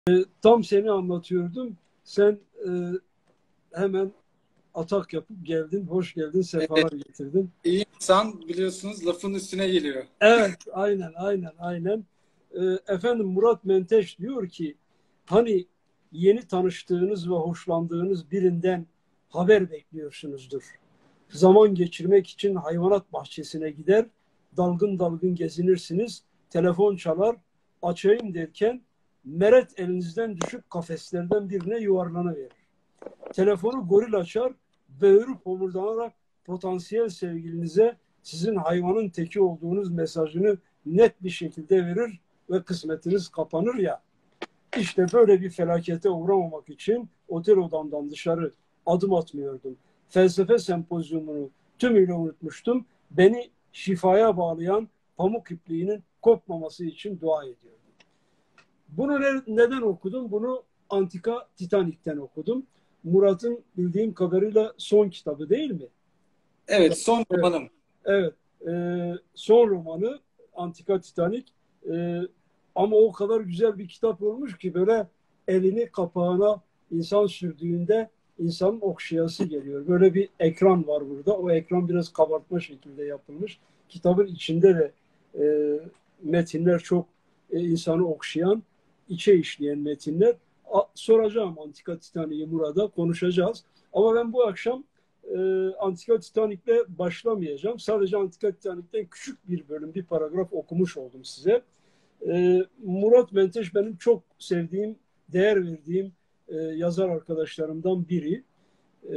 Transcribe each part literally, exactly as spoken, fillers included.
Tam seni anlatıyordum. Sen e, hemen atak yapıp geldin. Hoş geldin, Evet, sefalar getirdin. iyi insan biliyorsunuz lafın üstüne geliyor. Evet, aynen, aynen, aynen. E, efendim Murat Menteş diyor ki, hani yeni tanıştığınız ve hoşlandığınız birinden haber bekliyorsunuzdur. Zaman geçirmek için hayvanat bahçesine gider, dalgın dalgın gezinirsiniz. Telefon çalar, açayım derken meret elinizden düşüp kafeslerden birine yuvarlanıverir. Telefonu goril açar, böğürüp homurdanarak potansiyel sevgilinize sizin hayvanın teki olduğunuz mesajını net bir şekilde verir ve kısmetiniz kapanır ya. İşte böyle bir felakete uğramamak için otel odamdan dışarı adım atmıyordum. Felsefe sempozyumunu tümüyle unutmuştum. Beni şifaya bağlayan pamuk ipliğinin kopmaması için dua ediyordum. Bunu ne, neden okudum? Bunu Antika Titanik'ten okudum. Murat'ın bildiğim kadarıyla son kitabı değil mi? Evet, son Evet. romanım. Evet. E, son romanı Antika Titanik. E, ama o kadar güzel bir kitap olmuş ki böyle elini kapağına insan sürdüğünde insanın okşayası geliyor. Böyle bir ekran var burada. O ekran biraz kabartma şekilde yapılmış. Kitabın içinde de e, metinler çok e, insanı okşayan, içe işleyen metinler. A, soracağım Antika Titanik'i Murat'a, konuşacağız. Ama ben bu akşam e, Antika Titanik'le başlamayacağım. Sadece Antika Titanik'ten küçük bir bölüm, bir paragraf okumuş oldum size. E, Murat Menteş benim çok sevdiğim, değer verdiğim e, yazar arkadaşlarımdan biri. E,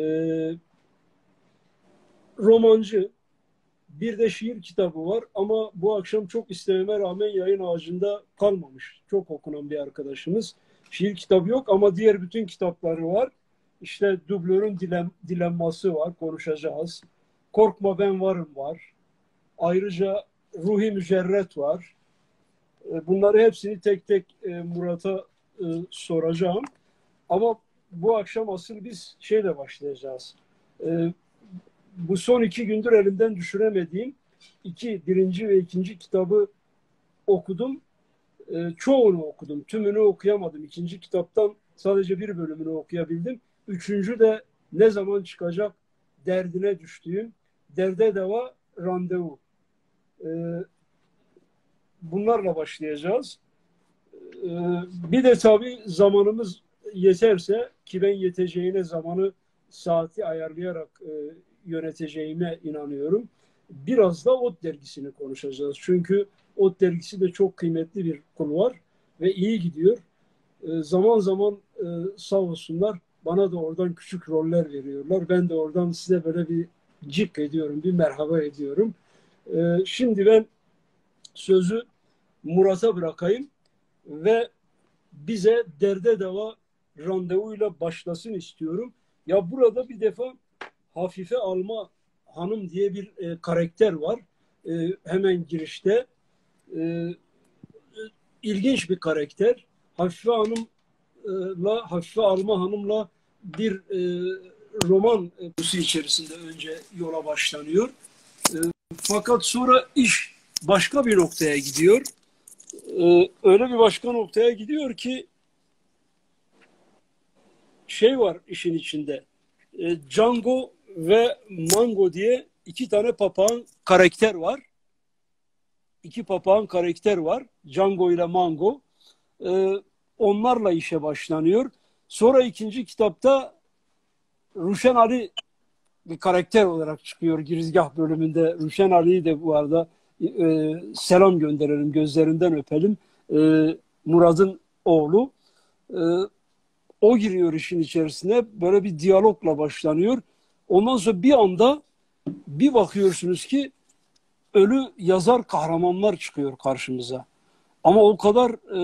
romancı, bir de şiir kitabı var ama bu akşam çok istememe rağmen yayın ağacında kalmamış. Çok okunan bir arkadaşımız. Şiir kitabı yok ama diğer bütün kitapları var. İşte Dublör'ün dilem, dilemması var, konuşacağız. Korkma ben varım var. Ayrıca Ruhi Mücerret var. Bunları hepsini tek tek Murat'a soracağım. Ama bu akşam asıl biz şeyle başlayacağız. Bu son iki gündür elimden düşüremediğim iki, birinci ve ikinci kitabı okudum. E, çoğunu okudum. Tümünü okuyamadım. İkinci kitaptan sadece bir bölümünü okuyabildim. Üçüncü de ne zaman çıkacak derdine düştüğüm Derde Deva Randevu. E, bunlarla başlayacağız. E, bir de tabii zamanımız yeterse, ki ben yeteceğine zamanı saati ayarlayarak e, yöneteceğime inanıyorum. Biraz da Ot dergisini konuşacağız. Çünkü Ot dergisi de çok kıymetli bir konu var ve iyi gidiyor. E, zaman zaman e, sağ olsunlar bana da oradan küçük roller veriyorlar. Ben de oradan size böyle bir cik ediyorum, bir merhaba ediyorum. E, şimdi ben sözü Murat'a bırakayım ve bize Derde Deva Randevuyla başlasın istiyorum. Ya burada bir defa Hafife Alma Hanım diye bir e, karakter var. E, hemen girişte. E, ilginç bir karakter. Hafife Hanım'la, Hafife Alma Hanım'la bir e, roman kursu içerisinde önce yola başlanıyor. E, fakat sonra iş başka bir noktaya gidiyor. E, öyle bir başka noktaya gidiyor ki şey var işin içinde. E, Django ve Mango diye iki tane papağan karakter var. İki papağan karakter var. Django ile Mango. E, onlarla işe başlanıyor. Sonra ikinci kitapta Ruşen Ali bir karakter olarak çıkıyor girizgah bölümünde. Ruşen Ali'yi de bu arada e, selam gönderelim, gözlerinden öpelim. E, Murad'ın oğlu. E, O giriyor işin içerisine. Böyle bir diyalogla başlanıyor. Ondan sonra bir anda bir bakıyorsunuz ki ölü yazar kahramanlar çıkıyor karşımıza. Ama o kadar e,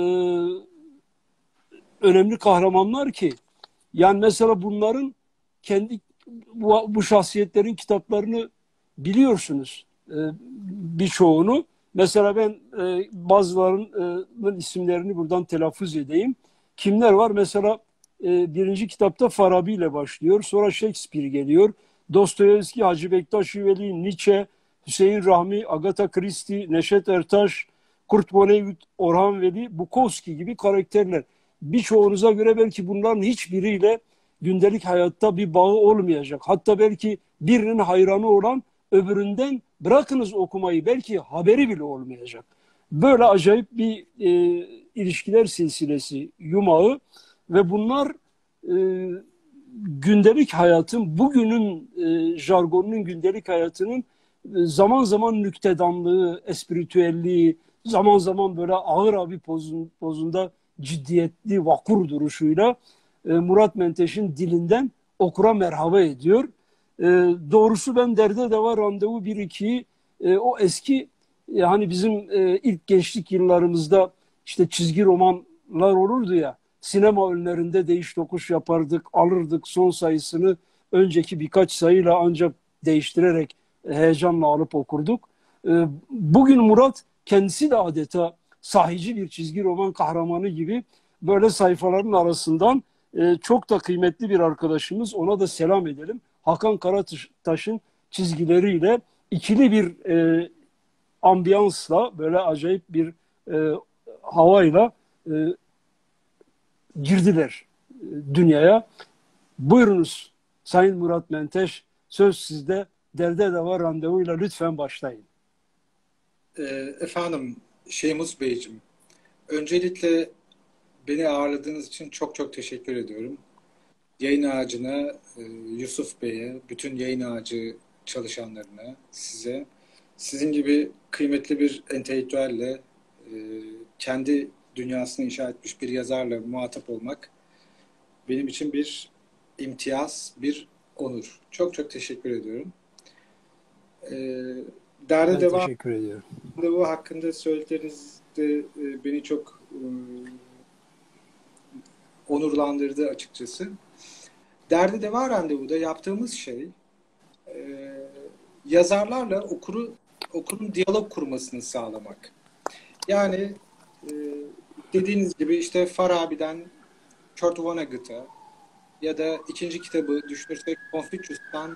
önemli kahramanlar ki yani mesela bunların kendi bu, bu şahsiyetlerin kitaplarını biliyorsunuz e, birçoğunu. Mesela ben e, bazılarının isimlerini buradan telaffuz edeyim. Kimler var? Mesela e, birinci kitapta Farabi ile başlıyor. Sonra Shakespeare geliyor. Dostoyevski, Hacı Bektaş Veli, Nietzsche, Hüseyin Rahmi, Agatha Christie, Neşet Ertaş, Kurt Vonnegut, Orhan Veli, Bukowski gibi karakterler. birçoğunuza göre belki bunların hiçbiriyle gündelik hayatta bir bağı olmayacak. Hatta belki birinin hayranı olan öbüründen bırakınız okumayı belki haberi bile olmayacak. Böyle acayip bir e, ilişkiler silsilesi yumağı ve bunlar e, gündelik hayatın, bugünün e, jargonunun gündelik hayatının e, zaman zaman nüktedanlığı, espritüelliği, zaman zaman böyle ağır abi pozun, pozunda ciddiyetli, vakur duruşuyla e, Murat Menteş'in dilinden okura merhaba ediyor. E, doğrusu ben Derde Deva Randevu bir ikiyi e, o eski e, hani bizim e, ilk gençlik yıllarımızda işte çizgi romanlar olurdu ya, sinema önlerinde değiş tokuş yapardık, alırdık son sayısını önceki birkaç sayıyla ancak değiştirerek heyecanla alıp okurduk. E, bugün Murat kendisi de adeta sahici bir çizgi roman kahramanı gibi böyle sayfaların arasından e, çok da kıymetli bir arkadaşımız, ona da selam edelim. Hakan Karataş'ın çizgileriyle ikili bir e, ambiyansla, böyle acayip bir e, havayla e, girdiler e, dünyaya. Buyurunuz Sayın Murat Menteş, söz sizde. Derde Deva Randevuyla lütfen başlayın. E, efendim Şeymus Beyciğim, öncelikle beni ağırladığınız için çok çok teşekkür ediyorum. Yayın Ağacı'na, e, Yusuf Bey'e, bütün Yayın Ağacı çalışanlarına, size, sizin gibi kıymetli bir entelektüelle, e, kendi dünyasını inşa etmiş bir yazarla muhatap olmak benim için bir imtiyaz, bir onur. Çok çok teşekkür ediyorum. E, Derde Ben Deva teşekkür ediyorum. Randevu hakkında söyledikleriniz de e, beni çok e, onurlandırdı açıkçası. Derde Deva Randevu'da yaptığımız şey e, yazarlarla okuru okurun diyalog kurmasını sağlamak. Yani e, dediğiniz gibi işte Farabi'den Kurt Vonnegut'a ya da ikinci kitabı düşünürsek Confucius'tan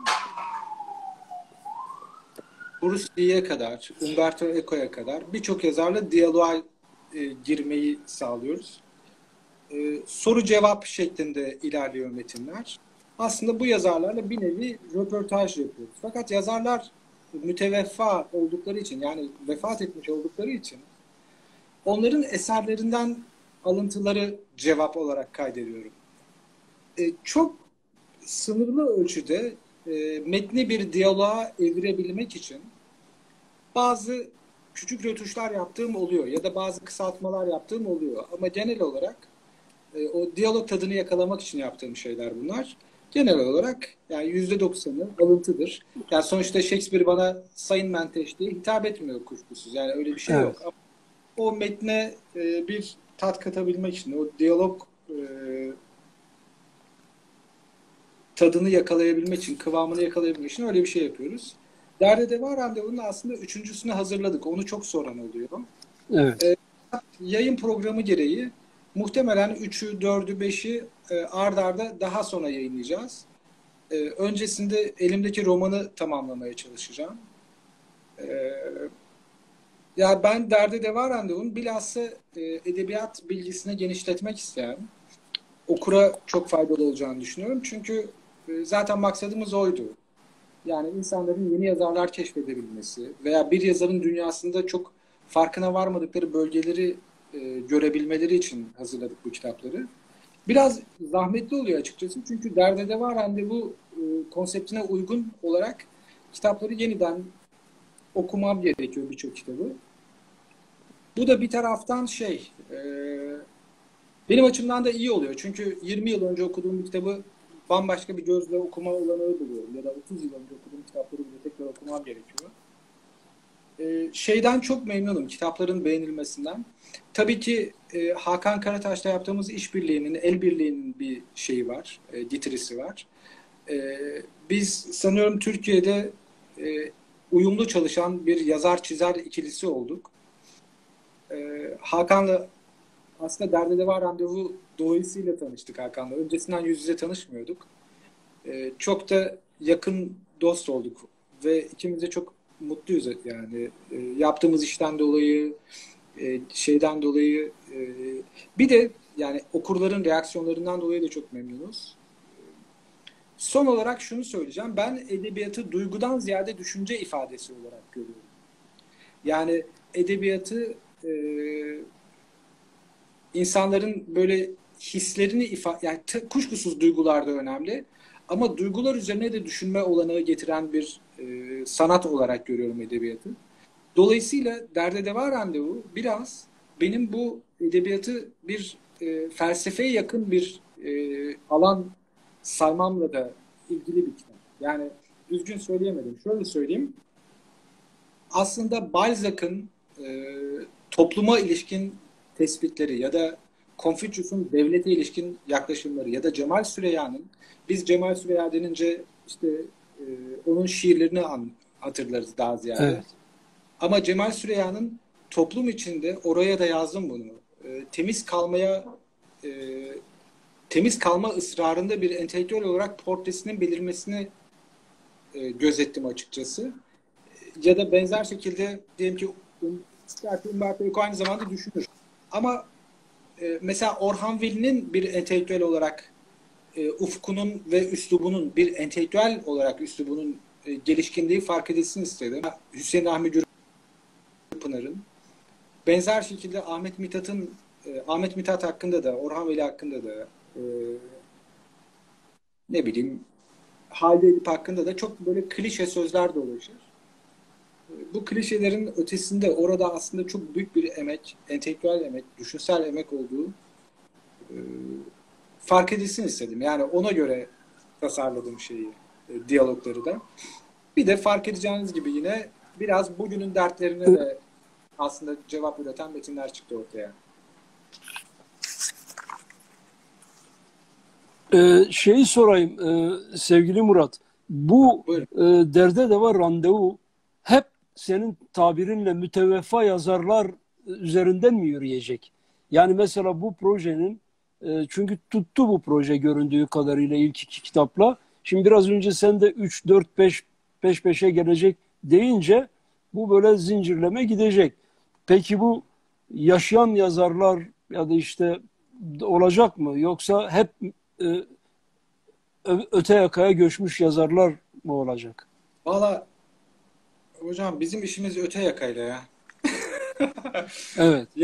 Bruce Lee'ye kadar, Umberto Eco'ya kadar birçok yazarla diyaloğa e, girmeyi sağlıyoruz. E, soru cevap şeklinde ilerliyor metinler. Aslında bu yazarlarla bir nevi röportaj yapıyoruz. Fakat yazarlar müteveffa oldukları için, yani vefat etmiş oldukları için onların eserlerinden alıntıları cevap olarak kaydediyorum. E, çok sınırlı ölçüde e, metni bir diyaloğa evirebilmek için bazı küçük rötuşlar yaptığım oluyor ya da bazı kısaltmalar yaptığım oluyor. Ama genel olarak e, o diyalog tadını yakalamak için yaptığım şeyler bunlar. Genel olarak yani yüzde doksanı alıntıdır. Yani sonuçta Shakespeare bana Sayın Menteş diye hitap etmiyor kuşkusuz. Yani öyle bir şey Evet. yok. Ama o metne e, bir tat katabilmek için, o diyalog e, tadını yakalayabilmek için, kıvamını yakalayabilmek için öyle bir şey yapıyoruz. Derde Deva Randevu'nun aslında üçüncüsünü hazırladık. Onu çok soran oluyor. Evet. E, yayın programı gereği muhtemelen üçü, dördü, beşi e, ard arda daha sonra yayınlayacağız. E, öncesinde elimdeki romanı tamamlamaya çalışacağım. E, ya ben Derde Deva Randevu'nun bilhassa e, edebiyat bilgisini genişletmek isteyen, okura çok faydalı olacağını düşünüyorum. Çünkü e, zaten maksadımız oydu. Yani insanların yeni yazarlar keşfedebilmesi veya bir yazarın dünyasında çok farkına varmadıkları bölgeleri e, görebilmeleri için hazırladık bu kitapları. Biraz zahmetli oluyor açıkçası. Çünkü Derde Deva Randevu e, konseptine uygun olarak kitapları yeniden okumam gerekiyor, birçok kitabı. Bu da bir taraftan şey, e, benim açımdan da iyi oluyor. Çünkü yirmi yıl önce okuduğum bir kitabı bambaşka bir gözle okuma olanağı buluyorum. Ya da otuz yıl önce okuduğum kitapları bile tekrar okumam gerekiyor. Ee, şeyden çok memnunum, kitapların beğenilmesinden. Tabii ki e, Hakan Karataş'la yaptığımız işbirliğinin, el birliğinin bir şeyi var, e, getirisi var. E, biz sanıyorum Türkiye'de e, uyumlu çalışan bir yazar-çizer ikilisi olduk. E, Hakan'la aslında Derde Deva Randevu dolayısıyla tanıştık Hakan'la. Öncesinden yüz yüze tanışmıyorduk. Ee, çok da yakın dost olduk ve ikimiz de çok mutluyuz yani e, yaptığımız işten dolayı, e, şeyden dolayı. E, bir de yani okurların reaksiyonlarından dolayı da çok memnunuz. Son olarak şunu söyleyeceğim. Ben edebiyatı duygudan ziyade düşünce ifadesi olarak görüyorum. Yani edebiyatı e, insanların böyle hislerini ifade, yani t- kuşkusuz duygular da önemli. Ama duygular üzerine de düşünme olanağı getiren bir e, sanat olarak görüyorum edebiyatı. Dolayısıyla Derde Deva Randevu biraz benim bu edebiyatı bir e, felsefeye yakın bir e, alan saymamla da ilgili bir kitap. Yani düzgün söyleyemedim. Şöyle söyleyeyim. Aslında Balzac'ın e, topluma ilişkin tespitleri ya da Confucius'un devlete ilişkin yaklaşımları ya da Cemal Süreyya'nın, biz Cemal Süreyya denince işte e, onun şiirlerini an, hatırlarız daha ziyade. Evet. Ama Cemal Süreyya'nın toplum içinde, oraya da yazdım bunu, e, temiz kalmaya e, temiz kalma ısrarında bir entelektüel olarak portresinin belirmesini e, gözettim açıkçası. Ya da benzer şekilde diyelim ki Umberto Eco aynı zamanda düşünür. Ama e, mesela Orhan Veli'nin bir entelektüel olarak e, ufkunun ve üslubunun, bir entelektüel olarak üslubunun e, gelişkinliği fark edilsin istedim. Hüseyin Rahmi Gürpınar'ın benzer şekilde Ahmet Mithat'ın e, Ahmet Mithat hakkında da, Orhan Veli hakkında da e, ne bileyim Halide Edip hakkında da çok böyle klişe sözler dolaşır. Bu klişelerin ötesinde orada aslında çok büyük bir emek, entelektüel emek, düşünsel emek olduğu e, fark edilsin istedim. Yani ona göre tasarladığım şeyi, e, diyalogları da. Bir de fark edeceğiniz gibi yine biraz bugünün dertlerine de aslında cevap üreten metinler çıktı ortaya. Ee, şeyi sorayım e, sevgili Murat. Bu e, Derde Deva Randevu hep senin tabirinle müteveffa yazarlar üzerinden mi yürüyecek? Yani mesela bu projenin e, çünkü tuttu bu proje göründüğü kadarıyla ilk iki kitapla. Şimdi biraz önce sen de üç, dört, beş peş peşe gelecek deyince bu böyle zincirleme gidecek. Peki bu yaşayan yazarlar ya da işte olacak mı? Yoksa hep e, öte yakaya göçmüş yazarlar mı olacak? Valla hocam bizim işimiz öte yakayla ya. Evet. ya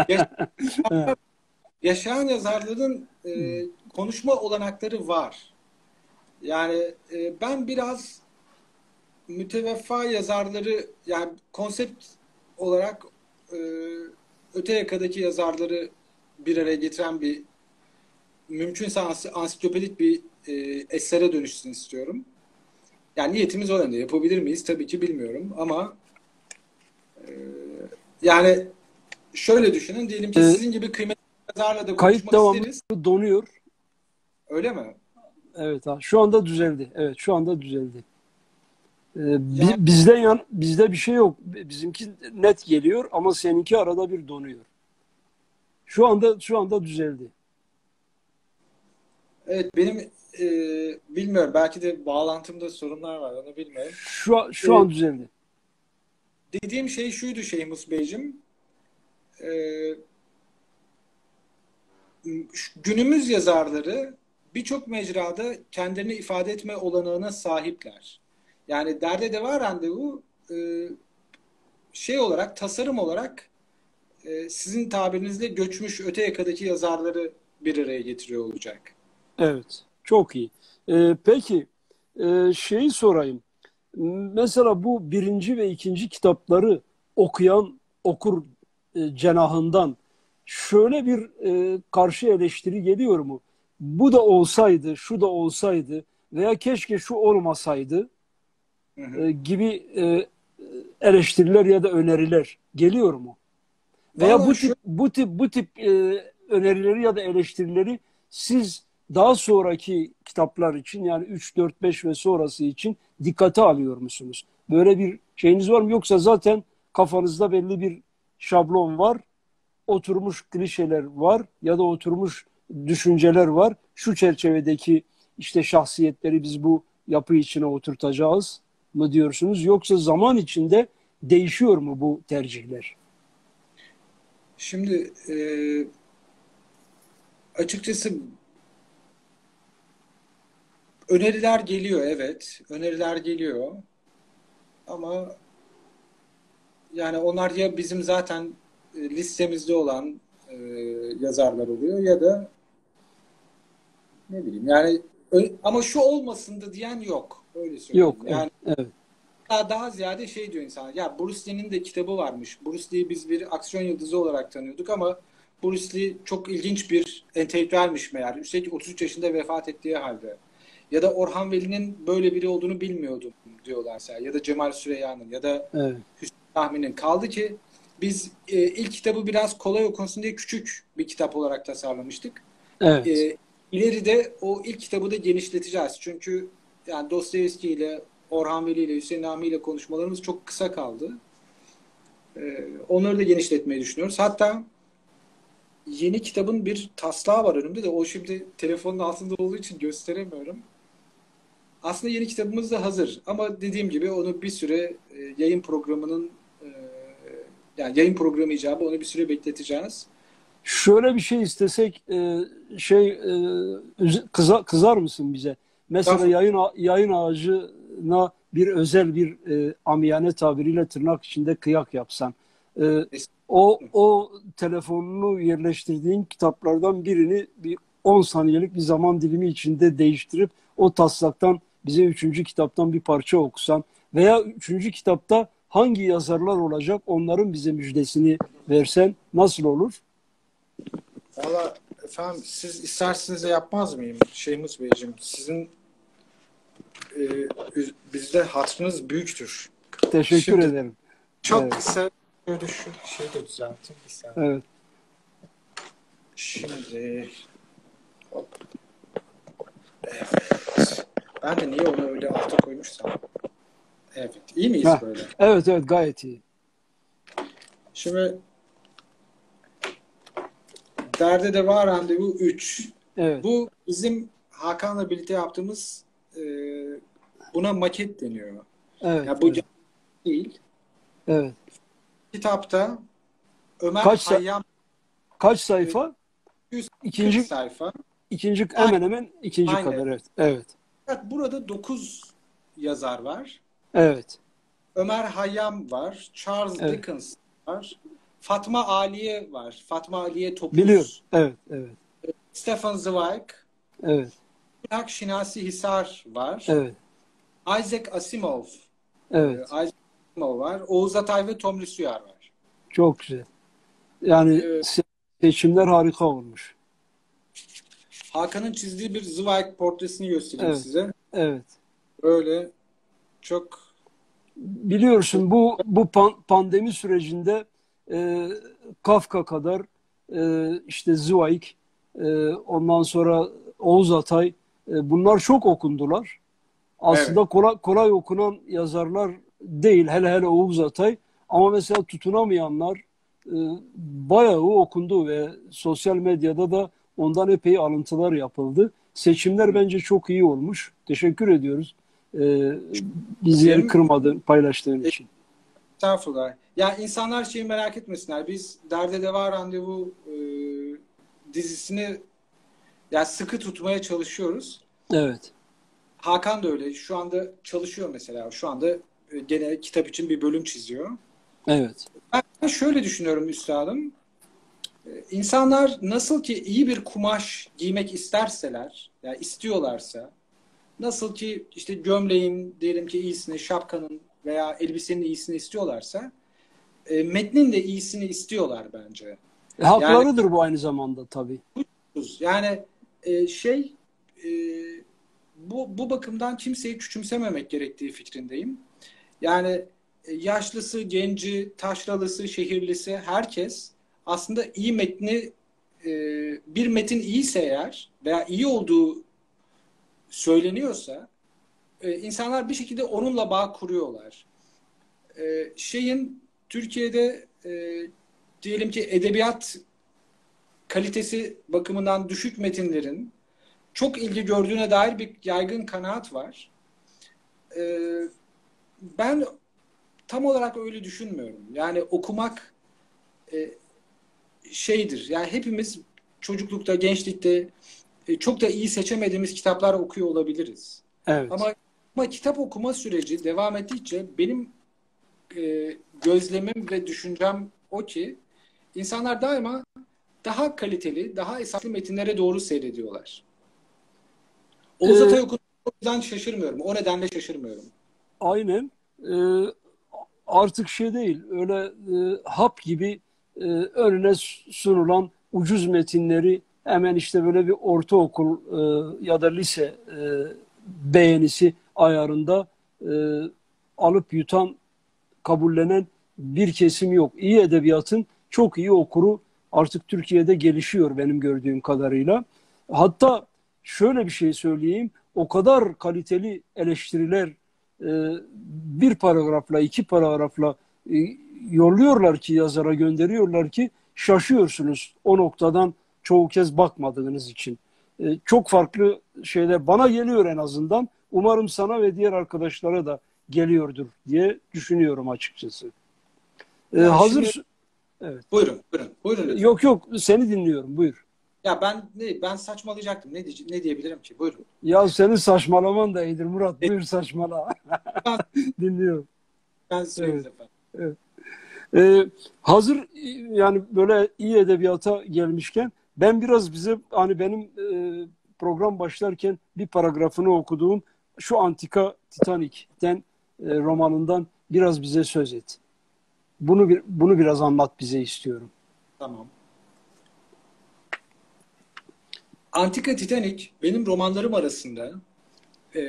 yaşayan yazarların e, konuşma olanakları var. Yani e, ben biraz müteveffa yazarları, yani konsept olarak e, öte yakadaki yazarları bir araya getiren bir, mümkünse ansiklopedik bir e, esere dönüşsün istiyorum. Yani niyetimiz o yönde. Yapabilir miyiz? Tabii ki bilmiyorum ama e, yani şöyle düşünün. Diyelim ki Ee, sizin gibi kıymetli yazarla da kayıt konuşmak devamlı isteriz. donuyor. Öyle mi? Evet ha. Şu anda düzeldi. Evet şu anda düzeldi. Ee, Yani bi- bizde yan bizde bir şey yok. Bizimki net geliyor ama seninki arada bir donuyor. Şu anda şu anda düzeldi. evet, benim e, bilmiyorum. Belki de bağlantımda sorunlar var. Onu bilmiyorum. Şu an- şu E, an düzeldi. dediğim şey şuydu Şeyhmus Beyciğim. E, günümüz yazarları birçok mecrada kendilerini ifade etme olanağına sahipler. Yani Derde Deva Randevu e, şey olarak, tasarım olarak e, sizin tabirinizle göçmüş öte yakadaki yazarları bir araya getiriyor olacak. Evet. Çok iyi. Ee, peki e, şeyi sorayım. Mesela bu birinci ve ikinci kitapları okuyan okur e, cenahından şöyle bir e, karşı eleştiri geliyor mu? Bu da olsaydı, şu da olsaydı veya keşke şu olmasaydı Hı e, hı. gibi e, eleştiriler ya da öneriler geliyor mu? Veya Valla bu şu tip bu tip bu tip e, önerileri ya da eleştirileri siz daha sonraki kitaplar için yani üç, dört, beş ve sonrası için dikkate alıyor musunuz? Böyle bir şeyiniz var mı? Yoksa zaten kafanızda belli bir şablon var, oturmuş klişeler var ya da oturmuş düşünceler var. Şu çerçevedeki işte şahsiyetleri biz bu yapı içine oturtacağız mı diyorsunuz? Yoksa zaman içinde değişiyor mu bu tercihler? şimdi e, açıkçası öneriler geliyor, evet. Öneriler geliyor. Ama yani onlar ya bizim zaten e, listemizde olan e, yazarlar oluyor ya da ne bileyim yani ö- ama şu olmasındı diyen yok. Öyle söyleyeyim. Yok. Evet. Yani Evet. daha, daha ziyade şey diyor insan. Ya Bruce Lee'nin de kitabı varmış. Bruce Lee'yi biz bir aksiyon yıldızı olarak tanıyorduk ama Bruce Lee çok ilginç bir entelektüelmiş meğer. Üstelik otuz üç yaşında vefat ettiği halde. Ya da Orhan Veli'nin böyle biri olduğunu bilmiyordum diyorlar mesela. Ya da Cemal Süreyya'nın ya da Evet. Hüsnü Tahmin'in. Kaldı ki biz e, ilk kitabı biraz kolay okunsun diye küçük bir kitap olarak tasarlamıştık. Evet. E, ileride o ilk kitabı da genişleteceğiz. Çünkü yani Dostoyevski ile Orhan Veli ile Hüseyin Rahmi ile konuşmalarımız çok kısa kaldı. E, onları da genişletmeyi düşünüyoruz. Hatta yeni kitabın bir taslağı var önümde de o şimdi telefonun altında olduğu için gösteremiyorum. Aslında yeni kitabımız da hazır. Ama dediğim gibi onu bir süre e, yayın programının e, yani yayın programı icabı onu bir süre bekleteceğiz. Şöyle bir şey istesek e, şey e, üz- kıza- kızar mısın bize? Mesela Estağfurullah. yayın a- yayın ağacına bir özel bir e, amiyane tabiriyle tırnak içinde kıyak yapsan. E, o o telefonunu yerleştirdiğin kitaplardan birini bir on saniyelik bir zaman dilimi içinde değiştirip o taslaktan bize üçüncü kitaptan bir parça okusan veya üçüncü kitapta hangi yazarlar olacak onların bize müjdesini versen nasıl olur? Valla efendim siz isterseniz de yapmaz mıyım Şeyhmus Beyciğim? Sizin e, bizde hatırınız büyüktür. Teşekkür Şimdi ederim. çok Evet, kısa şöyle şu şeyi de düzelteyim bir saniye. evet. Şimdi hop, evet. Ben de niye onu öyle alta koymuşsam. Evet. İyi miyiz Heh, böyle? evet, evet, gayet iyi. Şimdi Derde Deva Randevu üç. Evet, Bu bizim Hakan'la birlikte yaptığımız e, buna maket deniyor. evet, Ya bu evet, değil. evet. Kitapta Ömer Kaç sa- Hayyam kaç e, sayfa? yüz kırk İkinci, sayfa. ikinci Aynen. hemen hemen ikinci Aynen. kadar. Evet, evet, Fakat burada dokuz yazar var. evet, Ömer Hayyam var. Charles evet. Dickens var. Fatma Aliye var. Fatma Aliye Biliyorum. Topuz. Evet, evet, Stefan Zweig. evet, Burak Şinasi Hisar var. evet, Isaac Asimov. Ee, evet. Isaac Asimov var. Oğuz Atay ve Tomris Uyar var. Çok güzel. Yani Ee, se- seçimler harika olmuş. Hakan'ın çizdiği bir Zweig portresini göstereyim Evet, size. evet. Böyle çok Biliyorsun bu bu pan- pandemi sürecinde e, Kafka kadar e, işte Zweig, e, ondan sonra Oğuz Atay, e, bunlar çok okundular. evet. Aslında kolay, kolay okunan yazarlar değil, hele hele Oğuz Atay. Ama mesela tutunamayanlar e, bayağı okundu ve sosyal medyada da ondan epey alıntılar yapıldı. Seçimler bence çok iyi olmuş. Teşekkür ediyoruz. E, bizleri Benim kırmadın, paylaştığın için. Estağfurullah. Ya insanlar şeyi merak etmesinler. Biz Derde Deva Randevu e, dizisini ya sıkı tutmaya çalışıyoruz. Evet, Hakan da öyle. Şu anda çalışıyor mesela. Şu anda e, gene kitap için bir bölüm çiziyor. evet, Ben şöyle düşünüyorum üstadım. E, İnsanlar nasıl ki iyi bir kumaş giymek isterseler, yani istiyorlarsa, nasıl ki işte gömleğin diyelim ki iyisini, şapkanın veya elbisenin iyisini istiyorlarsa, e, metnin de iyisini istiyorlar bence. E, Yani haklarıdır bu aynı zamanda tabii. yani e, şey e, bu bu bakımdan kimseyi küçümsememek gerektiği fikrindeyim. Yani e, yaşlısı, genci, taşralısı, şehirlisi herkes aslında iyi metni e, bir metin iyiyse eğer veya iyi olduğu söyleniyorsa e, insanlar bir şekilde onunla bağ kuruyorlar. E, şeyin Türkiye'de e, diyelim ki edebiyat kalitesi bakımından düşük metinlerin çok ilgi gördüğüne dair bir yaygın kanaat var. Ee, ben tam olarak öyle düşünmüyorum. Yani okumak e, şeydir. Yani hepimiz çocuklukta, gençlikte e, çok da iyi seçemediğimiz kitaplar okuyor olabiliriz. Evet. Ama, ama kitap okuma süreci devam ettikçe benim e, gözlemim ve düşüncem o ki insanlar daima daha kaliteli, daha esaslı metinlere doğru seyrediyorlar. Oğuz Ee, Atay okuduğum o yüzden şaşırmıyorum. O nedenle şaşırmıyorum. aynen. Ee, artık şey değil. Öyle e, hap gibi e, önüne sunulan ucuz metinleri hemen işte böyle bir ortaokul e, ya da lise e, beğenisi ayarında e, alıp yutan, kabullenen bir kesim yok. İyi edebiyatın çok iyi okuru artık Türkiye'de gelişiyor benim gördüğüm kadarıyla. Hatta şöyle bir şey söyleyeyim. O kadar kaliteli eleştiriler e, bir paragrafla, iki paragrafla e, yolluyorlar ki, yazara gönderiyorlar ki şaşıyorsunuz o noktadan çoğu kez bakmadığınız için. E, çok farklı şeyler bana geliyor en azından. Umarım sana ve diğer arkadaşlara da geliyordur diye düşünüyorum açıkçası. Ee, Yani şimdi hazır, evet. buyurun, buyurun, buyurun lütfen. Yok yok, seni dinliyorum, buyur. Ya ben ne ben saçmalayacaktım. Ne diye, ne diyebilirim ki? Buyurun. Ya senin saçmalaman da iyidir Murat. Buyur saçmala. Ben, Dinliyorum. ben söyleyeyim Evet, efendim. evet. Ee, hazır yani böyle iyi edebiyata gelmişken ben biraz bize hani benim e, program başlarken bir paragrafını okuduğum şu Antika Titanik'ten e, romanından biraz bize söz et. Bunu bir, bunu biraz anlat bize istiyorum. Tamam. Antika Titanic benim romanlarım arasında e,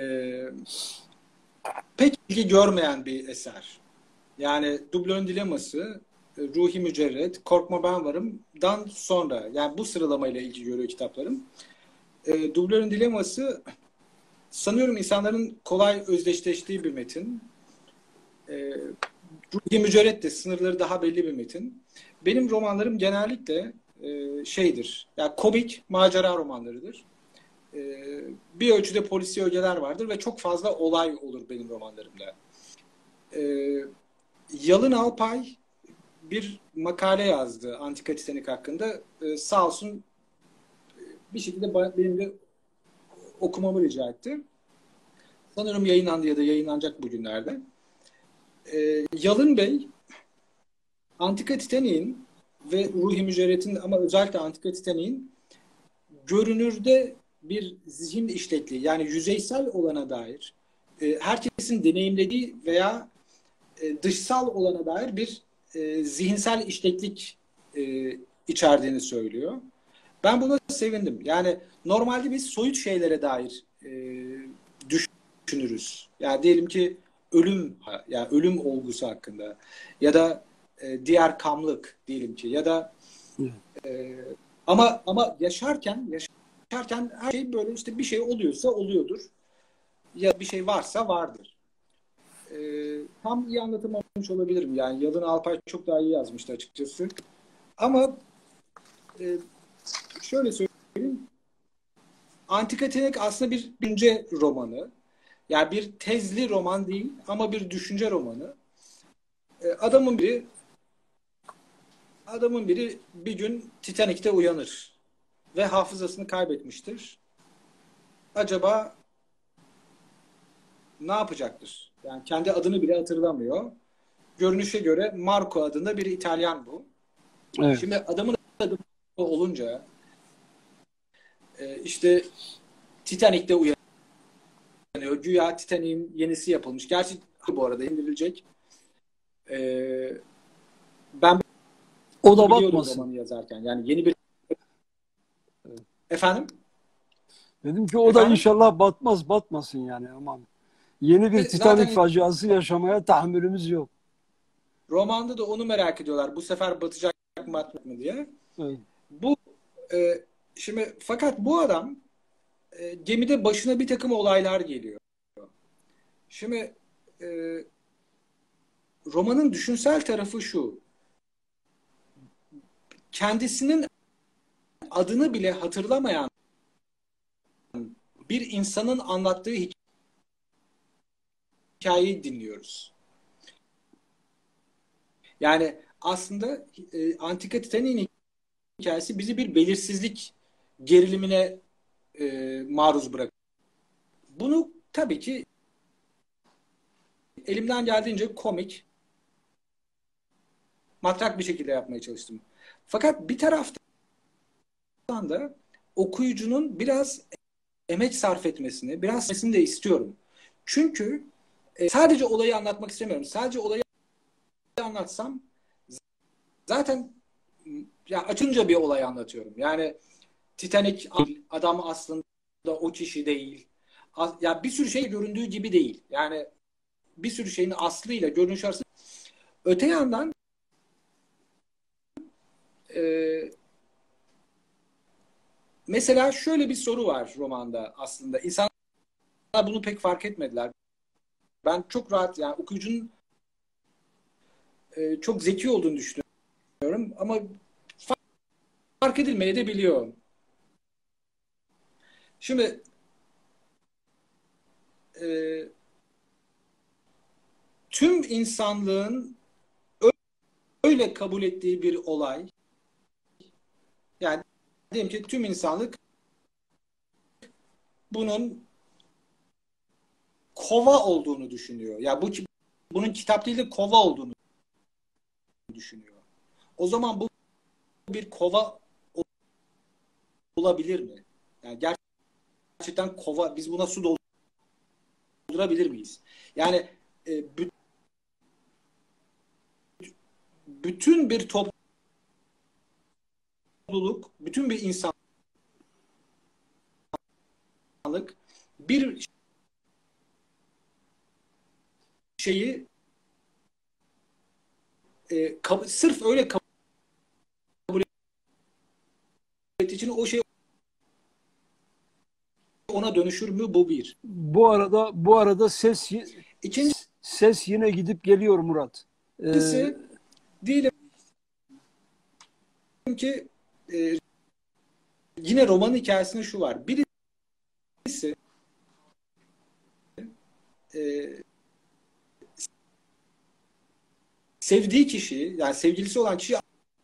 pek ilgi görmeyen bir eser. Yani Dublör'ün Dileması, e, Ruhi Mücerret, Korkma Ben Varım'dan sonra yani bu sıralamayla ilgi görüyor kitaplarım. E, Dublör'ün Dileması sanıyorum insanların kolay özdeşleştiği bir metin. E, Ruhi Mücerret de sınırları daha belli bir metin. Benim romanlarım genellikle e, şeydir. Yani komik macera romanlarıdır. E, bir ölçüde polisiye ögeler vardır ve çok fazla olay olur benim romanlarımda. E, Yalın Alpay bir makale yazdı Antika Titanik hakkında. E, sağ olsun bir şekilde benim de okumamı rica etti. Sanırım yayınlandı ya da yayınlanacak bugünlerde. E, Yalın Bey Antika Titanik'in ve Ruhi Mücerret'in ama özellikle Antika Titanik'in görünürde bir zihin işlekliği yani yüzeysel olana dair e, herkesin deneyimlediği veya e, dışsal olana dair bir e, zihinsel işleklik e, içerdiğini söylüyor. Ben buna sevindim. Yani normalde biz soyut şeylere dair e, düşünürüz. Yani diyelim ki ölüm, yani ölüm olgusu hakkında ya da e, diğer kamlık diyelim ki ya da e, ama ama yaşarken yaşarken her şey böyle işte bir şey oluyorsa oluyordur. Ya bir şey varsa vardır. E, tam iyi anlatamamış olabilirim. Yani Yalın Alpay çok daha iyi yazmıştı açıkçası. Ama e, şöyle söyleyeyim. Antika Titanik aslında bir düşünce romanı. Yani bir tezli roman değil ama bir düşünce romanı. E, adamın biri adamın biri bir gün Titanik'te uyanır ve hafızasını kaybetmiştir. Acaba ne yapacaktır? Yani kendi adını bile hatırlamıyor. Görünüşe göre Marco adında bir İtalyan bu. Şimdi Evet. adamın adı olunca e, işte Titanik'te uyanıyor. Güya Titanik'in yenisi yapılmış. Gerçi bu arada indirilecek. E, ben O da biliyordum batmasın. romanı yazarken. Yani yeni bir efendim Dedim ki o da efendim inşallah batmaz, batmasın yani aman. Yeni bir ve Titanik zaten faciası yaşamaya tahammülümüz yok. romanda da onu merak ediyorlar. Bu sefer batacak mı batmayacak mı diye. Evet. Bu e, şimdi fakat bu adam e, gemide başına bir takım olaylar geliyor. Şimdi e, romanın düşünsel tarafı şu. Kendisinin adını bile hatırlamayan bir insanın anlattığı hikayeyi dinliyoruz. Yani aslında e, Antika Titanik'in hikayesi bizi bir belirsizlik gerilimine e, maruz bırakıyor. Bunu tabii ki elimden geldiğince komik, matrak bir şekilde yapmaya çalıştım. Fakat bir taraftan da okuyucunun biraz emek sarf etmesini, biraz etmesini de istiyorum. Çünkü e, sadece olayı anlatmak istemiyorum. Sadece olayı anlatsam zaten ya açınca bir olay anlatıyorum. Yani Titanic adam aslında o kişi değil. Ya bir sürü şey göründüğü gibi değil. Yani bir sürü şeyin aslıyla görünüş arasında. Öte yandan e, mesela şöyle bir soru var romanda aslında. İnsanlar bunu pek fark etmediler. Ben çok rahat yani okuyucunun e, çok zeki olduğunu düşünüyorum ama fark edilmeye de biliyor. Şimdi e, tüm insanlığın öyle kabul ettiği bir olay, yani diyelim ki tüm insanlık bunun kova olduğunu düşünüyor. Ya bu bunun kitap değil de kova olduğunu düşünüyor. O zaman bu bir kova olabilir mi? Yani gerçekten kova, biz buna su doldurabilir miyiz? Yani e, bütün bir topluluk, bütün bir insanlık bir şeyi e, kab- sırf öyle kabul ettiği için o şey ona dönüşür mü? Bu bir. Bu arada bu arada ses İkincisi ses yine gidip geliyor Murat. Ee, diyelim ki e, yine romanın hikayesinde şu var. Birisi e, sevdiği kişiyi, yani sevgilisi olan kişiyi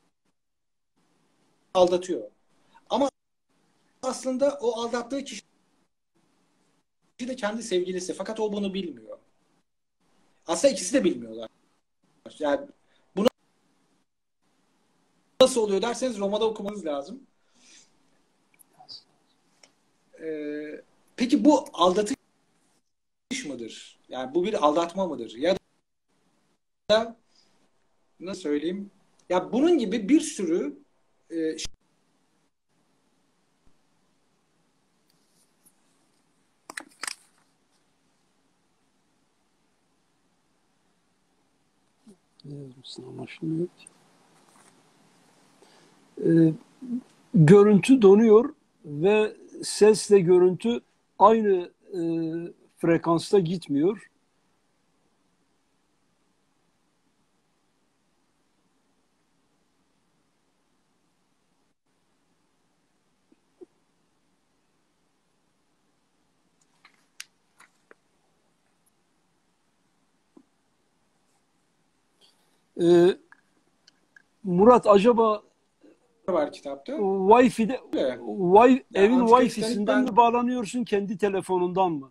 aldatıyor. Ama aslında o aldattığı kişi de kendi sevgilisi. Fakat o bunu bilmiyor. Aslında ikisi de bilmiyorlar. Yani bu nasıl oluyor derseniz romada okumanız lazım. Ee, peki bu aldatış mıdır? Yani bu bir aldatma mıdır? Ya da nasıl söyleyeyim? Ya bunun gibi bir sürü e, anlaşılmıyor. Ee, görüntü donuyor ve sesle görüntü aynı e, frekansta gitmiyor. Ee, Murat acaba var kitapta. Wi-Fi'de Öyle. wi, Yani evin Antika Titanik Wi-Fi'sinden ben mi bağlanıyorsun kendi telefonundan mı?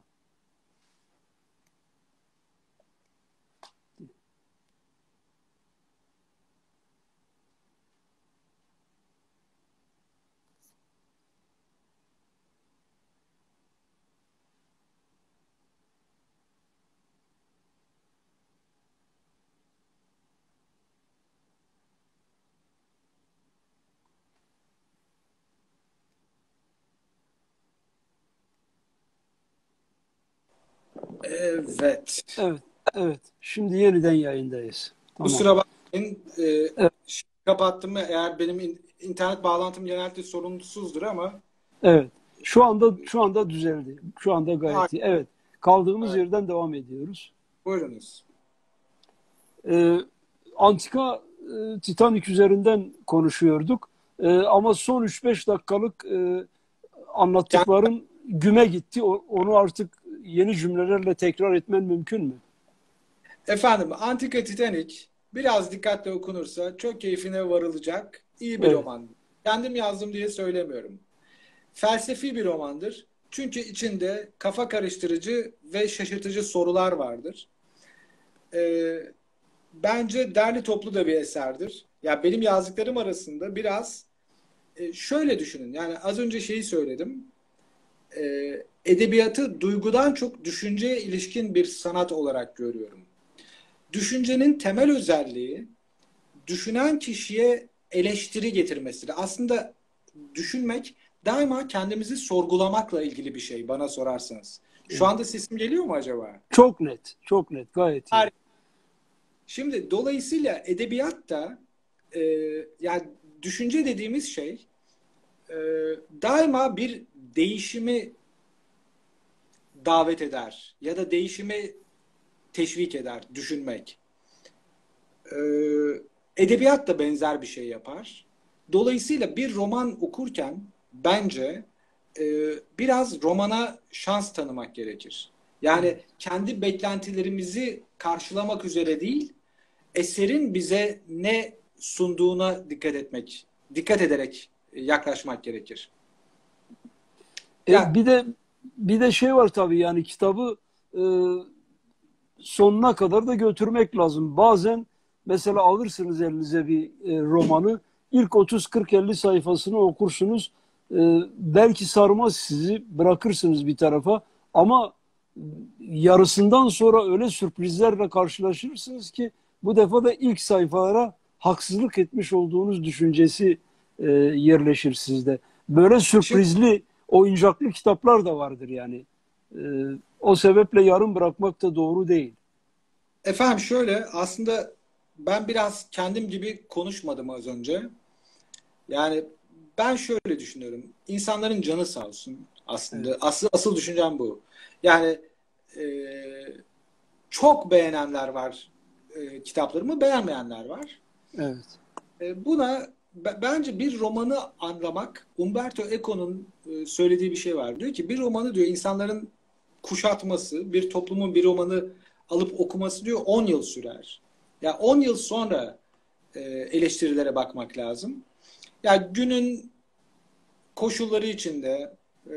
evet. Evet, evet. Şimdi yeniden yayındayız. Tamam. Kusura bakmayın. E, Evet, kapattım. Eğer benim in, internet bağlantım genelde sorunsuzdur ama evet. Şu anda şu anda düzeldi. Şu anda ha, gayet iyi. Evet. Kaldığımız ha, yerden devam ediyoruz. buyurunuz. Ee, Antika e, Titanic üzerinden konuşuyorduk. Ee, ama son üç beş dakikalık e, Yani, anlattıkların güme gitti. O, onu artık yeni cümlelerle tekrar etmen mümkün mü? efendim Antika Titanik biraz dikkatli okunursa çok keyfine varılacak iyi bir Evet. roman. kendim yazdım diye söylemiyorum. Felsefi bir romandır. Çünkü içinde kafa karıştırıcı ve şaşırtıcı sorular vardır. Ee, bence derli toplu da bir eserdir. Ya benim yazdıklarım arasında biraz e, şöyle düşünün. Yani az önce şeyi söyledim. Ee, edebiyatı duygudan çok düşünceye ilişkin bir sanat olarak görüyorum. Düşüncenin temel özelliği düşünen kişiye eleştiri getirmesidir. Aslında düşünmek daima kendimizi sorgulamakla ilgili bir şey bana sorarsanız. Şu anda sesim geliyor mu acaba? Çok net, çok net, gayet iyi. Şimdi dolayısıyla edebiyat da e, yani düşünce dediğimiz şey e, daima bir değişimi davet eder ya da değişimi teşvik eder düşünmek. E, edebiyat da benzer bir şey yapar. Dolayısıyla bir roman okurken bence e, biraz romana şans tanımak gerekir. Yani kendi beklentilerimizi karşılamak üzere değil, eserin bize ne sunduğuna dikkat etmek, dikkat ederek yaklaşmak gerekir. E, Yani bir de bir de şey var tabii, yani kitabı e, sonuna kadar da götürmek lazım. Bazen mesela alırsınız elinize bir e, romanı, ilk otuz kırk elli sayfasını okursunuz. E, belki sarmaz, sizi bırakırsınız bir tarafa, ama yarısından sonra öyle sürprizlerle karşılaşırsınız ki bu defa da ilk sayfalara haksızlık etmiş olduğunuz düşüncesi e, yerleşir sizde. Böyle şimdi sürprizli, oyuncaklı kitaplar da vardır yani. E, o sebeple yarım bırakmak da doğru değil. efendim şöyle aslında ben biraz kendim gibi konuşmadım az önce. Yani ben şöyle düşünüyorum. İnsanların canı sağ olsun Evet, aslında. Asıl, asıl düşüncem bu. Yani e, çok beğenenler var e, kitaplarımı, beğenmeyenler var. evet, E, buna b- bence bir romanı anlamak, Umberto Eco'nun e, söylediği bir şey var. Diyor ki bir romanı diyor insanların kuşatması, bir toplumun bir romanı alıp okuması diyor on yıl sürer. Ya yani on yıl sonra e, eleştirilere bakmak lazım. Ya yani günün koşulları içinde e,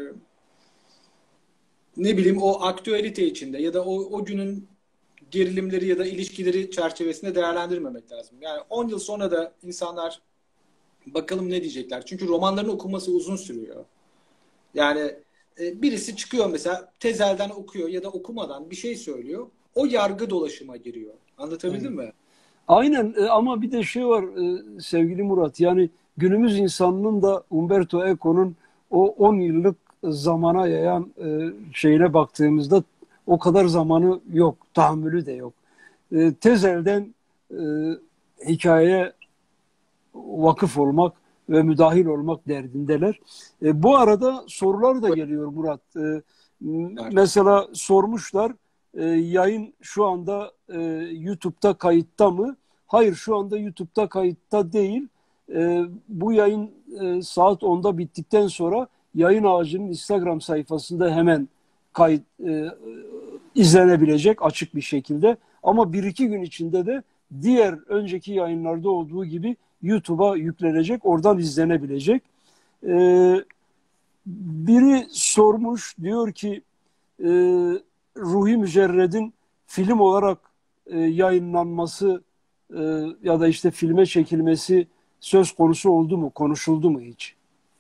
ne bileyim o aktüelite içinde ya da o, o günün gerilimleri ya da ilişkileri çerçevesinde değerlendirmemek lazım. Yani on yıl sonra da insanlar bakalım ne diyecekler. Çünkü romanların okunması uzun sürüyor. Yani e, birisi çıkıyor mesela tezelden okuyor ya da okumadan bir şey söylüyor. O yargı dolaşıma giriyor. Anlatabildim evet. mi? Aynen, e, ama bir de şey var e, sevgili Murat, yani günümüz insanının da Umberto Eco'nun o on yıllık zamana yayan e, şeyine baktığımızda o kadar zamanı yok, tahammülü de yok. E, tezelden e, hikayeye vakıf olmak ve müdahil olmak derdindeler. E, bu arada sorular da geliyor Murat. E, mesela sormuşlar, e, yayın şu anda e, YouTube'da kayıtta mı? Hayır, şu anda YouTube'da kayıtta değil. E, bu yayın e, saat onda bittikten sonra Yayın Ağacı'nın Instagram sayfasında hemen kayıt e, izlenebilecek açık bir şekilde. Ama bir iki gün içinde de diğer önceki yayınlarda olduğu gibi YouTube'a yüklenecek, oradan izlenebilecek. Ee, biri sormuş, diyor ki e, Ruhi Mücerred'in film olarak e, yayınlanması e, ya da işte filme çekilmesi söz konusu oldu mu, konuşuldu mu hiç?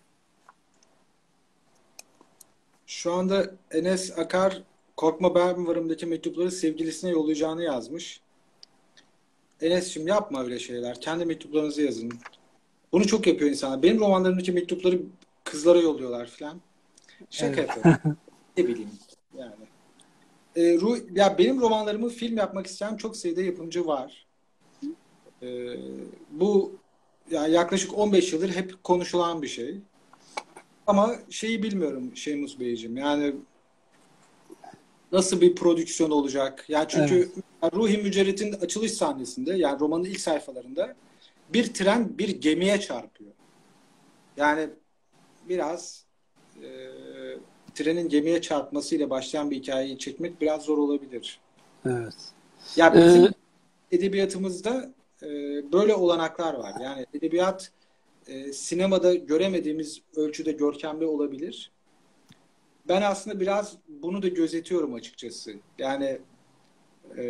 Şu anda Enes Akar Korkma Ben Varım'daki mektupları sevgilisine yollayacağını yazmış. Enes'cim yapma öyle şeyler. Kendi mektuplarınızı yazın. Bunu çok yapıyor insanlar. Benim romanlarımdaki mektupları kızlara yolluyorlar falan. Şaka Evet. yapıyorum. Ne bileyim yani. E, Ru ya benim romanlarımı film yapmak isteyen çok sayıda yapımcı var. E, bu yani yaklaşık on beş yıldır hep konuşulan bir şey. Ama şeyi bilmiyorum Şeymus Beyciğim. Yani nasıl bir prodüksiyon olacak? Yani Evet. çünkü Ruhi Mücerret'in açılış sahnesinde yani romanın ilk sayfalarında bir tren bir gemiye çarpıyor. Yani biraz e, trenin gemiye çarpmasıyla başlayan bir hikayeyi çekmek biraz zor olabilir. Evet. Ya Ee, bizim edebiyatımızda e, böyle olanaklar var. Yani edebiyat e, sinemada göremediğimiz ölçüde görkemli olabilir. Ben aslında biraz bunu da gözetiyorum açıkçası. Yani e,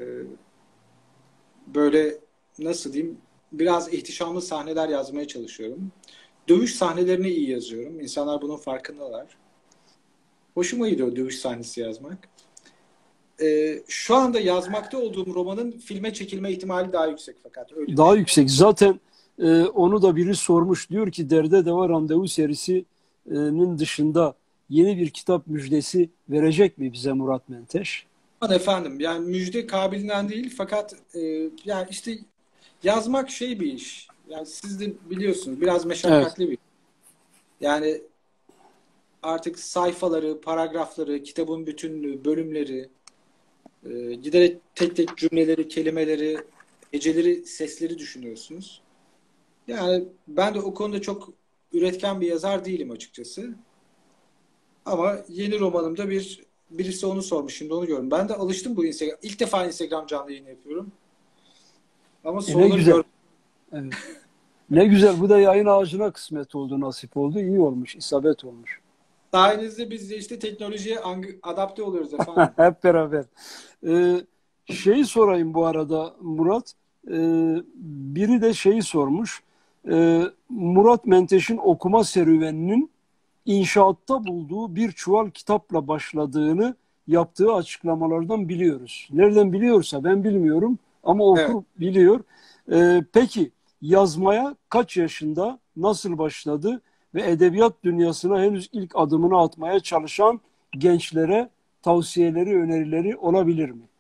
böyle nasıl diyeyim, biraz ihtişamlı sahneler yazmaya çalışıyorum. Dövüş sahnelerini iyi yazıyorum. İnsanlar bunun farkındalar. Hoşuma gidiyor dövüş sahnesi yazmak. Ee, şu anda yazmakta olduğum romanın filme çekilme ihtimali daha yüksek fakat öyle Daha düşünüyorum. yüksek. Zaten e, onu da biri sormuş. Diyor ki Derde Deva Randevu serisinin dışında yeni bir kitap müjdesi verecek mi bize Murat Menteş? Aman efendim, yani müjde kabiliğinden değil fakat e, yani işte yazmak şey bir iş. Yani siz de biliyorsunuz biraz Evet. meşakkatli bir iş. Yani artık sayfaları, paragrafları, kitabın bütünlüğü, bölümleri, e, giderek tek tek cümleleri, kelimeleri, heceleri, sesleri düşünüyorsunuz. Yani ben de o konuda çok üretken bir yazar değilim açıkçası. Ama yeni romanımda bir birisi onu sormuş. Şimdi onu gördüm. Ben de alıştım bu Instagram. İlk defa Instagram canlı yayın yapıyorum. Ama E ne soruları güzel. gör. Evet. Ne güzel. Bu da yayın ağacına kısmet oldu, nasip oldu. İyi olmuş, isabet olmuş. Sayenizde biz de işte teknolojiye ang- adapte oluyoruz efendim. Hep beraber. Ee, şeyi sorayım bu arada Murat. Ee, biri de şeyi sormuş. Ee, Murat Menteş'in okuma serüveninin inşaatta bulduğu bir çuval kitapla başladığını yaptığı açıklamalardan biliyoruz. Nereden biliyorsa ben bilmiyorum ama Evet. okur biliyor. Ee, peki yazmaya kaç yaşında, nasıl başladı ve edebiyat dünyasına henüz ilk adımını atmaya çalışan gençlere tavsiyeleri, önerileri olabilir mi?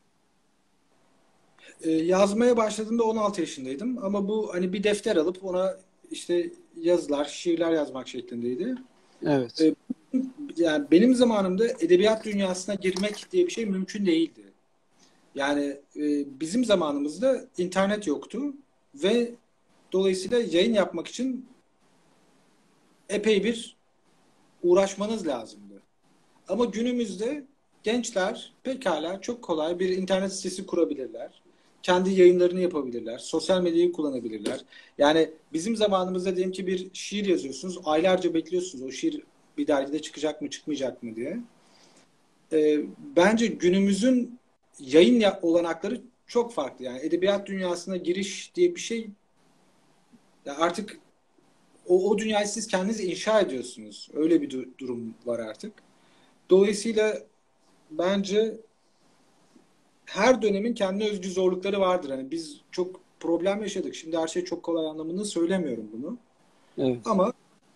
Ee, yazmaya başladığımda on altı yaşındaydım. Ama bu hani bir defter alıp ona işte yazılar, şiirler yazmak şeklindeydi. Evet, Ee, yani benim zamanımda edebiyat dünyasına girmek diye bir şey mümkün değildi. Yani e, bizim zamanımızda internet yoktu ve dolayısıyla yayın yapmak için epey bir uğraşmanız lazımdı. Ama günümüzde gençler pekala çok kolay bir internet sitesi kurabilirler. Kendi yayınlarını yapabilirler. Sosyal medyayı kullanabilirler. Yani bizim zamanımızda diyelim ki bir şiir yazıyorsunuz. Aylarca bekliyorsunuz o şiir bir dergide çıkacak mı çıkmayacak mı diye. E, bence günümüzün yayın olanakları çok farklı. Yani edebiyat dünyasına giriş diye bir şey ya artık o, o dünyayı siz kendiniz inşa ediyorsunuz. Öyle bir du- durum var artık. Dolayısıyla bence her dönemin kendine özgü zorlukları vardır. Hani biz çok problem yaşadık. Şimdi her şey çok kolay anlamında söylemiyorum bunu. evet, Ama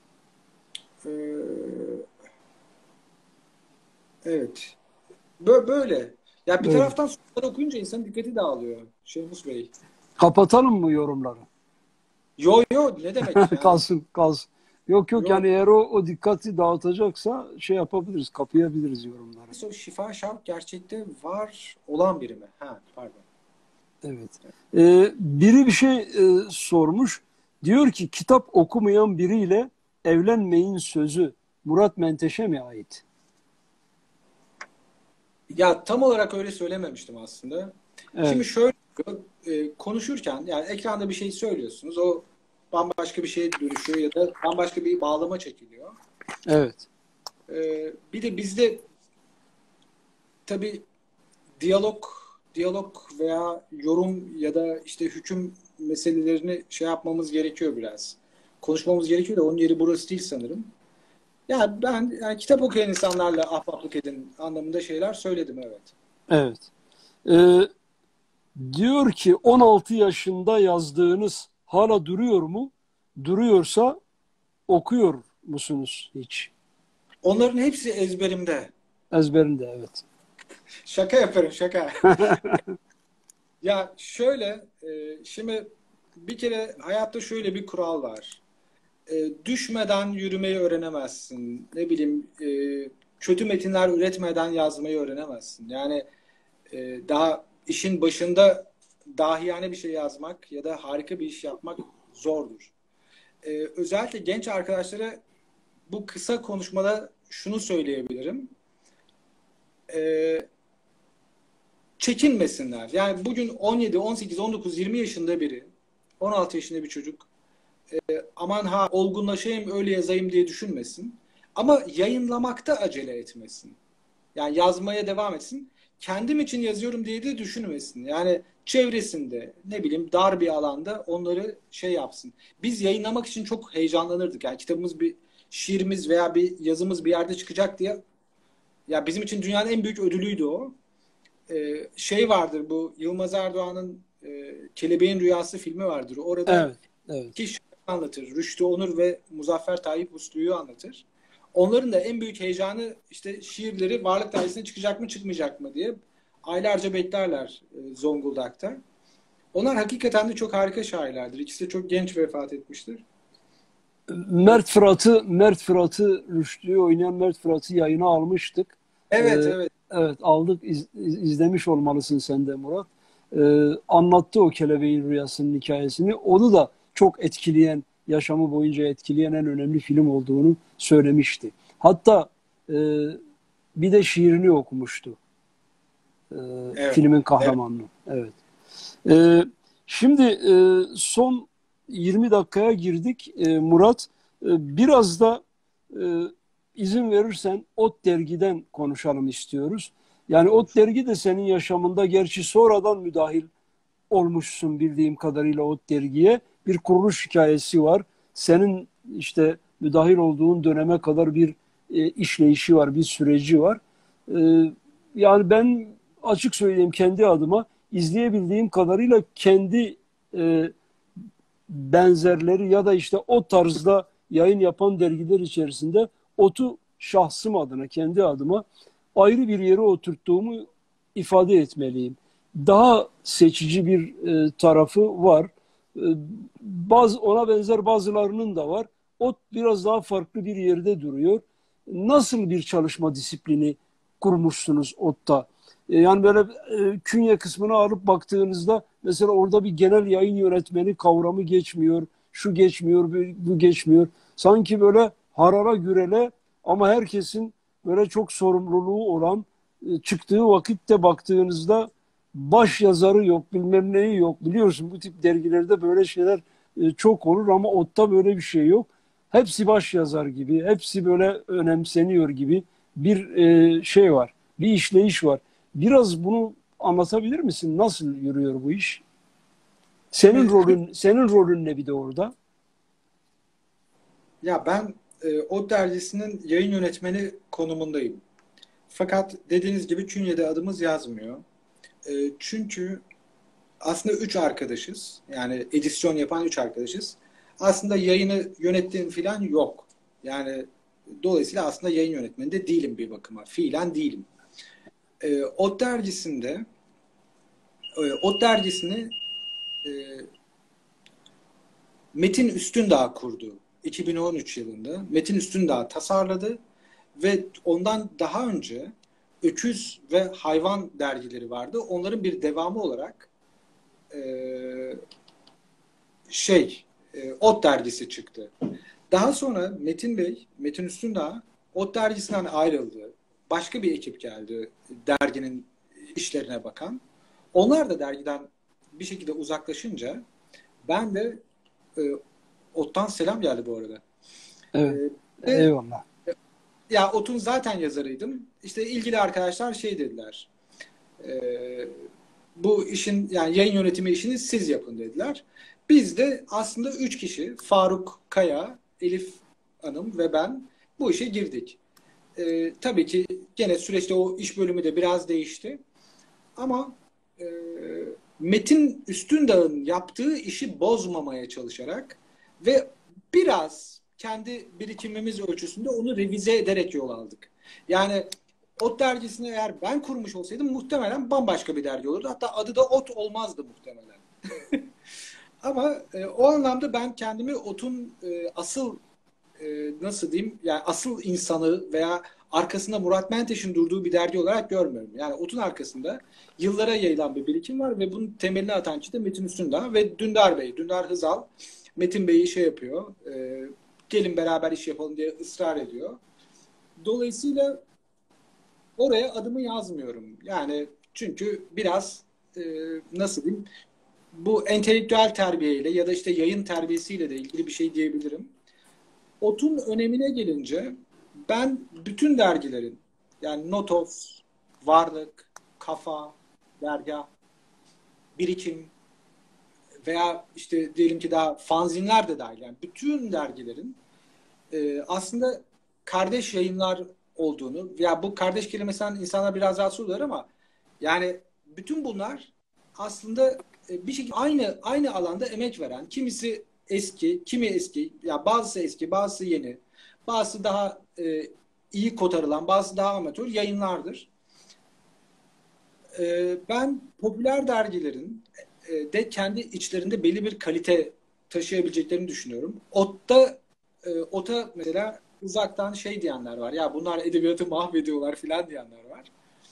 e, evet. Bö- böyle. Ya bir böyle. taraftan soruları okuyunca insanın dikkati dağılıyor. Şeymus Bey. Kapatalım mı yorumları? Yo yo ne demek yani? Kalsın, kalsın. Yok yok, Yo. yani eğer o, o dikkati dağıtacaksa şey yapabiliriz, kapayabiliriz yorumları. O şifa şark gerçekte var olan biri mi? Ha, pardon. Evet. Ee, biri bir şey e, sormuş. Diyor ki kitap okumayan biriyle evlenmeyin sözü Murat Menteş'e mi ait? Ya tam olarak öyle söylememiştim aslında. Şimdi Evet, şöyle e, konuşurken yani ekranda bir şey söylüyorsunuz. O bambaşka bir şeye dönüşüyor ya da bambaşka bir bağlama çekiliyor. evet, E, bir de bizde tabii diyalog diyalog veya yorum ya da işte hüküm meselelerini şey yapmamız gerekiyor biraz. Konuşmamız gerekiyor da onun yeri burası değil sanırım. Ya ben yani kitap okuyan insanlarla ahbaplık edin anlamında şeyler söyledim, evet. evet. Ee, diyor ki on altı yaşında yazdığınız hala duruyor mu? Duruyorsa okuyor musunuz hiç? Onların hepsi ezberimde. Ezberinde, evet. Şaka yaparım, şaka. Ya şöyle, e, şimdi bir kere hayatta şöyle bir kural var. E, düşmeden yürümeyi öğrenemezsin. Ne bileyim, e, kötü metinler üretmeden yazmayı öğrenemezsin. Yani e, daha işin başında dahiyane bir şey yazmak ya da harika bir iş yapmak zordur. E, özellikle genç arkadaşlara bu kısa konuşmada şunu söyleyebilirim. E, çekinmesinler. Yani bugün on yedi, on sekiz, on dokuz, yirmi yaşında biri, on altı yaşında bir çocuk aman ha olgunlaşayım öyle yazayım diye düşünmesin. Ama yayınlamakta acele etmesin. Yani yazmaya devam etsin. Kendim için yazıyorum diye de düşünmesin. Yani çevresinde ne bileyim dar bir alanda onları şey yapsın. Biz yayınlamak için çok heyecanlanırdık. Yani kitabımız bir şiirimiz veya bir yazımız bir yerde çıkacak diye. Ya bizim için dünyanın en büyük ödülüydü o. Ee, şey vardır bu Yılmaz Erdoğan'ın e, Kelebeğin Rüyası filmi vardır. Orada Evet, evet. iki şair anlatır. Rüştü Onur ve Muzaffer Tayyip Uslu'yu anlatır. Onların da en büyük heyecanı işte şiirleri Varlık Dairesi'ne çıkacak mı çıkmayacak mı diye aylarca beklerler e, Zonguldak'ta. Onlar hakikaten de çok harika şairlerdir. İkisi de çok genç vefat etmiştir. Mert Fırat'ı Mert Fırat'ı Rüştü'yü oynayan Mert Fırat'ı yayına almıştık. Evet, Ee, evet. evet aldık iz, iz- izlemiş olmalısın sen de Murat. Ee, anlattı o kelebeğin rüyasının hikayesini. Onu da çok etkileyen, yaşamı boyunca etkileyen en önemli film olduğunu söylemişti. Hatta e, bir de şiirini okumuştu. Ee, Evet. filmin Evet. kahramanını. Evet. Ee, şimdi e, son yirmi dakikaya girdik e, Murat. E, biraz da e, izin verirsen Ot Dergi'den konuşalım istiyoruz. Yani Olur. Ot Dergi de senin yaşamında gerçi sonradan müdahil olmuşsun bildiğim kadarıyla Ot Dergi'ye. Bir kuruluş hikayesi var. Senin işte müdahil olduğun döneme kadar bir e, işleyişi var, bir süreci var. E, yani ben açık söyleyeyim kendi adıma izleyebildiğim kadarıyla kendi e, benzerleri ya da işte o tarzda yayın yapan dergiler içerisinde Ot'u şahsım adına, kendi adıma ayrı bir yere oturttuğumu ifade etmeliyim. Daha seçici bir e, tarafı var. E, bazı ona benzer bazılarının da var. Ot biraz daha farklı bir yerde duruyor. Nasıl bir çalışma disiplini kurmuşsunuz Ot'ta? E, yani böyle e, künye kısmına alıp baktığınızda mesela orada bir genel yayın yönetmeni kavramı geçmiyor. Şu geçmiyor, bu geçmiyor. Sanki böyle harara gürele ama herkesin böyle çok sorumluluğu olan e, çıktığı vakitte baktığınızda baş yazarı yok, bilmem neyi yok. Biliyorsun bu tip dergilerde böyle şeyler e, çok olur ama Ot'ta böyle bir şey yok. Hepsi baş yazar gibi, hepsi böyle önemseniyor gibi bir e, şey var, bir işleyiş var. Biraz bunu anlatabilir misin? Nasıl yürüyor bu iş? Senin Şimdi rolün, senin rolün ne bir de orada? ya ben e, o dergisinin yayın yönetmeni konumundayım. Fakat dediğiniz gibi künyede adımız yazmıyor. E, çünkü aslında üç arkadaşız. Yani edisyon yapan üç arkadaşız. Aslında yayını yönettiğim falan yok. Yani dolayısıyla aslında yayın yönetmeni de değilim bir bakıma. Fiilen değilim. E, o dergisinde e, o dergisini e, Metin Üstündağ kurdu. iki bin on üç yılında. Metin Üstündağ tasarladı ve ondan daha önce Öküz ve Hayvan dergileri vardı. Onların bir devamı olarak e, şey e, Ot dergisi çıktı. Daha sonra Metin Bey, Metin Üstündağ Ot dergisinden ayrıldı. Başka bir ekip geldi derginin işlerine bakan. Onlar da dergiden bir şekilde uzaklaşınca ben de e, Ot'tan selam geldi bu arada. E, Evet, ve eyvallah. ya Ot'un zaten yazarıydım. İşte ilgili arkadaşlar şey dediler. E, bu işin yani yayın yönetimi işini siz yapın dediler. Biz de aslında üç kişi Faruk Kaya, Elif Hanım ve ben bu işe girdik. E, tabii ki gene süreçte o iş bölümü de biraz değişti. Ama e, Metin Üstündağ'ın yaptığı işi bozmamaya çalışarak ve biraz kendi birikimimiz ölçüsünde onu revize ederek yol aldık. Yani Ot dergisini eğer ben kurmuş olsaydım muhtemelen bambaşka bir dergi olurdu. Hatta adı da Ot olmazdı muhtemelen. Ama e, o anlamda ben kendimi Ot'un e, asıl e, nasıl diyeyim yani asıl insanı veya arkasında Murat Menteş'in durduğu bir dergi olarak görmüyorum. Yani Ot'un arkasında yıllara yayılan bir birikim var ve bunun temelini atan kişi de Metin Üstündağ ve Dündar Bey. Dündar Hızal Metin Bey'i şey yapıyor. E, gelin beraber iş yapalım diye ısrar ediyor. Dolayısıyla oraya adımı yazmıyorum. Yani çünkü biraz e, nasıl diyeyim bu entelektüel terbiyeyle ya da işte yayın terbiyesiyle de ilgili bir şey diyebilirim. Ot'un önemine gelince ben bütün dergilerin, yani Notos, Varlık, Kafa, Dergâ, Birikim veya işte diyelim ki daha fanzinler de dahil, yani bütün dergilerin e, aslında kardeş yayınlar olduğunu, ya bu kardeş kelimesinden insanlar biraz rahatsız oluyorlar ama yani bütün bunlar aslında e, bir şekilde aynı aynı alanda emek veren, kimisi eski, kimi eski, ya bazısı eski, bazısı yeni, bazısı daha e, iyi kotarılan, bazısı daha amatör yayınlardır. E, ben popüler dergilerin e, de kendi içlerinde belli bir kalite taşıyabileceklerini düşünüyorum. Otta e, Ota mesela uzaktan şey diyenler var. Ya bunlar edebiyatı mahvediyorlar filan diyenler var.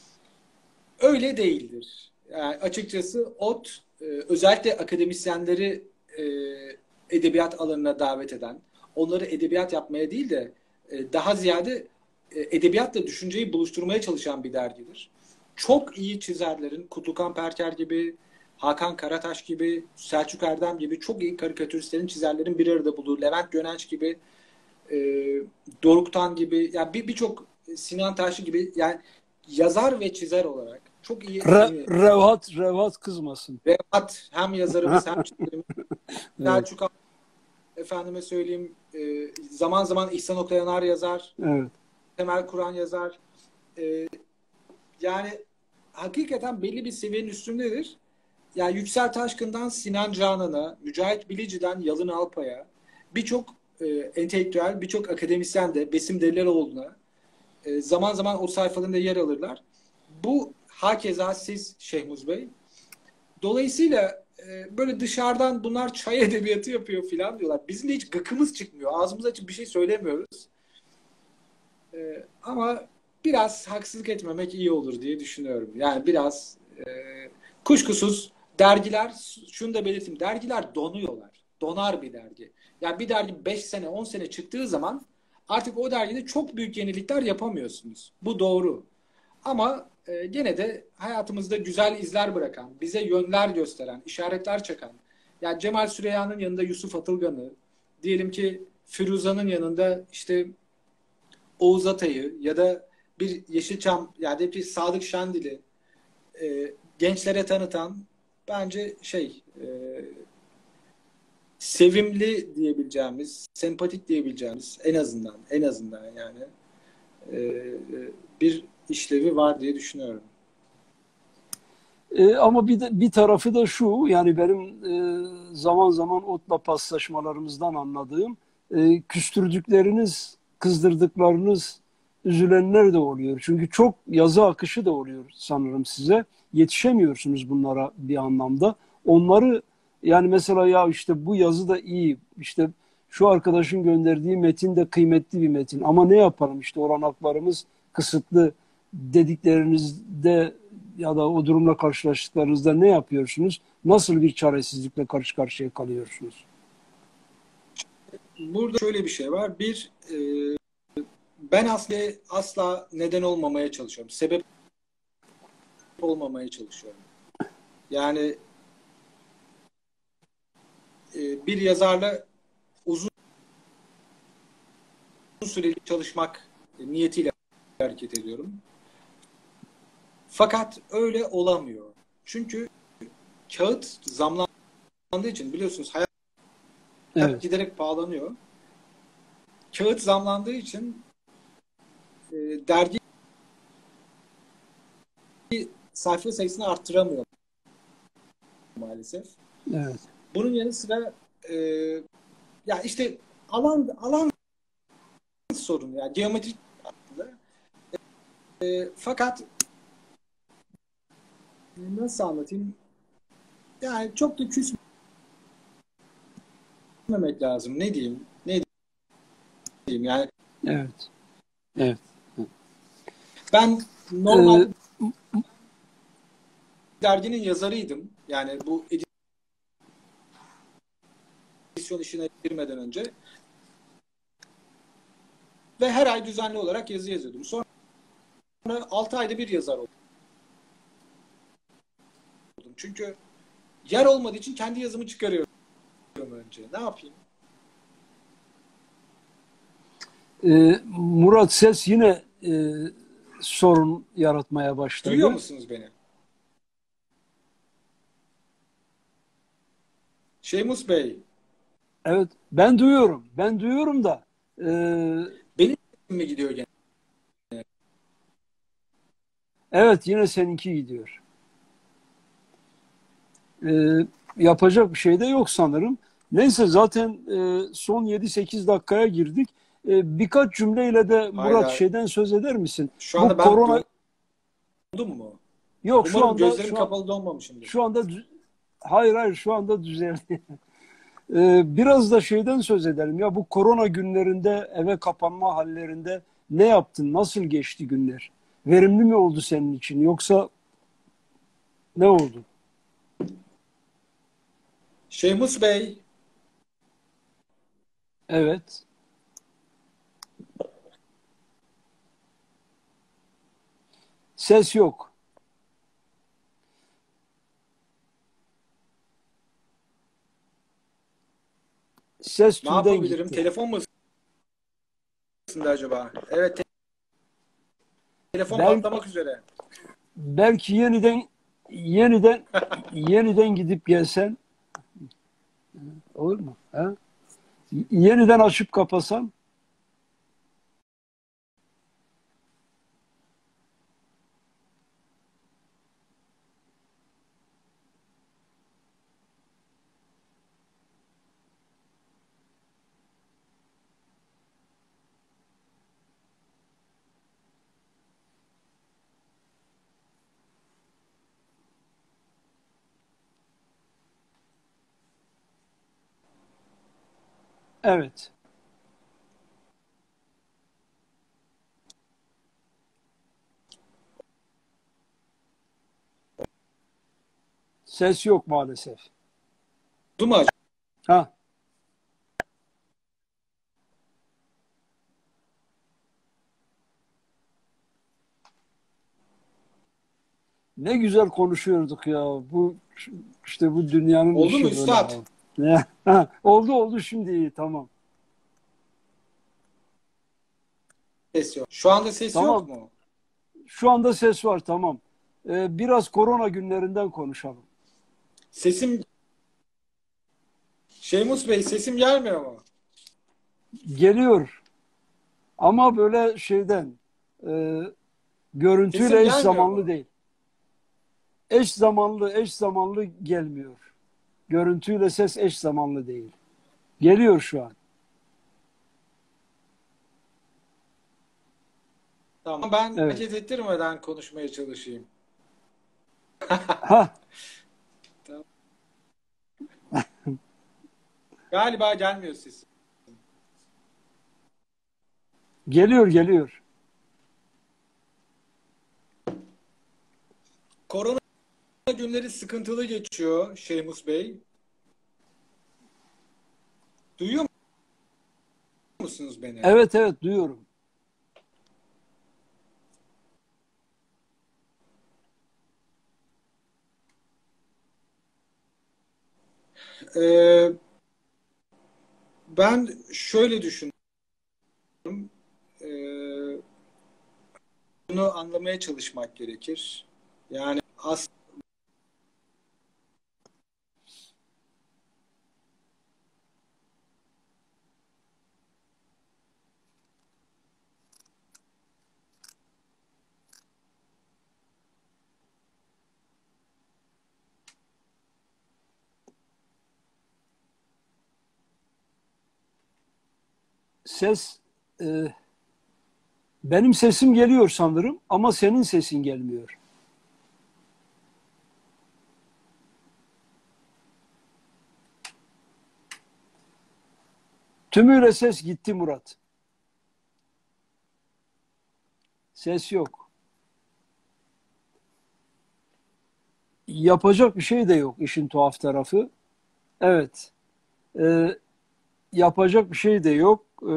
Öyle değildir. Yani açıkçası Ot e, özellikle akademisyenleri e, edebiyat alanına davet eden, onları edebiyat yapmaya değil de e, daha ziyade e, edebiyatla düşünceyi buluşturmaya çalışan bir dergidir. Çok iyi çizerlerin, Kutlukan Perker gibi, Hakan Karataş gibi, Selçuk Erdem gibi çok iyi karikatüristlerin, çizerlerin bir arada bulduğu, Levent Gönenç gibi, e, Doruktan gibi, yani bir birçok Sinan Taşlı gibi, yani yazar ve çizer olarak çok iyi. Re, E, Revat, Revat kızmasın. Revat hem yazarımız hem çizerimiz. Evet, Selçuk abi, efendime söyleyeyim, e, zaman zaman İhsan Okayanar yazar, evet. Temel Kur'an yazar. E, yani hakikaten belli bir seviyenin üstündedir. Yani Yüksel Taşkın'dan Sinan Canan'a, Mücahit Bilici'den Yalın Alpay'a, birçok e, entelektüel, birçok akademisyen de Besim Deliloğlu'na e, zaman zaman o sayfalarında yer alırlar. Bu hakeza siz Şehmuz Bey. Dolayısıyla e, böyle dışarıdan bunlar çay edebiyatı yapıyor filan diyorlar. Bizim de hiç gıkımız çıkmıyor. Ağzımızı açıp bir şey söylemiyoruz. E, ama biraz haksızlık etmemek iyi olur diye düşünüyorum. Yani biraz e, kuşkusuz dergiler, şunu da belirteyim. Dergiler donuyorlar. Donar bir dergi. Yani bir dergi beş sene, on sene çıktığı zaman artık o dergide çok büyük yenilikler yapamıyorsunuz. Bu doğru. Ama e, gene de hayatımızda güzel izler bırakan, bize yönler gösteren, işaretler çakan. Yani Cemal Süreyya'nın yanında Yusuf Atılgan'ı, diyelim ki Firuza'nın yanında işte Oğuz Atay'ı ya da bir Yeşilçam, yani bir Sadık Şendil'i e, gençlere tanıtan bence şey e, sevimli diyebileceğimiz, sempatik diyebileceğimiz, en azından en azından yani e, bir işlevi var diye düşünüyorum. E, ama bir de, bir tarafı da şu, yani benim e, zaman zaman Ot'la paslaşmalarımızdan anladığım, e, küstürdükleriniz, kızdırdıklarınız, üzülenler de oluyor. Çünkü çok yazı akışı da oluyor sanırım size. Yetişemiyorsunuz bunlara bir anlamda. Onları, yani mesela ya işte bu yazı da iyi, işte şu arkadaşın gönderdiği metin de kıymetli bir metin ama ne yapalım, işte olanaklarımız kısıtlı dediklerinizde ya da o durumla karşılaştıklarınızda ne yapıyorsunuz? Nasıl bir çaresizlikle karşı karşıya kalıyorsunuz? Burada şöyle bir şey var. Bir, e, ben asla, asla neden olmamaya çalışıyorum. Sebep olmamaya çalışıyorum. Yani e, bir yazarla uzun süreli çalışmak niyetiyle hareket ediyorum. Fakat öyle olamıyor. Çünkü kağıt zamlandığı için, biliyorsunuz hayat Evet, giderek pahalanıyor. Kağıt zamlandığı için e, dergi sayfa sayısını arttıramıyor maalesef. evet. Bunun yanı sıra e, ya işte alan alan sorunu, ya geometrik aslında. E, fakat nasıl anlatayım? Yani çok da küsmemek lazım. Ne diyeyim? Ne diyeyim? Yani Evet, evet. ben Ee, normalde derginin yazarıydım. Yani bu edisyon işine girmeden önce ve her ay düzenli olarak yazı yazıyordum. Sonra altı ayda bir yazar oldum. Çünkü yer olmadığı için kendi yazımı çıkarıyorum önce. Ne yapayım? Ee, Murat, ses yine e, sorun yaratmaya Duyuyor başladı. musunuz beni? Şeymus Bey, Evet, ben duyuyorum. Ben duyuyorum da e, benim sesim mi gidiyor gene? evet, yine seninki gidiyor. Ee, Yapacak bir şey de yok sanırım. Neyse, zaten e, son yedi sekiz dakikaya girdik. E, birkaç cümleyle de Murat, Hayda. şeyden söz eder misin? Şu Bu anda ben korona dondum mu? yok şu Umarım anda gözlerim şu an kapalı donmamışımdır. şu anda dü- hayır hayır, şu anda düzeldi. Ee, biraz da şeyden söz edelim. Ya bu korona günlerinde, eve kapanma hallerinde ne yaptın? Nasıl geçti günler? Verimli mi oldu senin için, yoksa ne oldu? Şeymus Bey, Evet. Ses yok. Ses ne tümden yapabilirim? gitti. Telefon mu ısındı acaba? Evet, te- telefon Bel, patlamak üzere. belki yeniden yeniden yeniden gidip gelsen olur mu? Ha? Yeniden açıp kapasan. Evet. Ses yok maalesef. Oldu mu acaba? Ha, ne güzel konuşuyorduk ya. Bu işte bu dünyanın Oldu mu işi böyle üstad? ya. Ne? Ha, oldu oldu, şimdi iyi, tamam. Ses yok. Şu anda ses yok Tamam. mu? Şu anda ses var, tamam. Ee, biraz korona günlerinden konuşalım. Sesim, Şeymus Bey sesim gelmiyor mu? Geliyor ama böyle şeyden e, Sesim görüntüyle eş gelmiyor zamanlı mu? değil. Eş zamanlı eş zamanlı gelmiyor. Görüntüyle ses eş zamanlı değil. Geliyor şu an. Tamam, ben Evet. hareket ettirmeden konuşmaya çalışayım. Ha, Tamam. Galiba gelmiyor sesim. geliyor geliyor. Korona günleri sıkıntılı geçiyor Şeymus Bey. Duyuyor musunuz beni? Evet evet, duyuyorum. Ee, ben şöyle düşündüm. Ee, bunu anlamaya çalışmak gerekir. Yani aslında Ses e, benim sesim geliyor sanırım ama senin sesin gelmiyor. Tümüyle ses gitti Murat. Ses yok. Yapacak bir şey de yok, işin tuhaf tarafı. Evet. E, Yapacak bir şey de yok. E,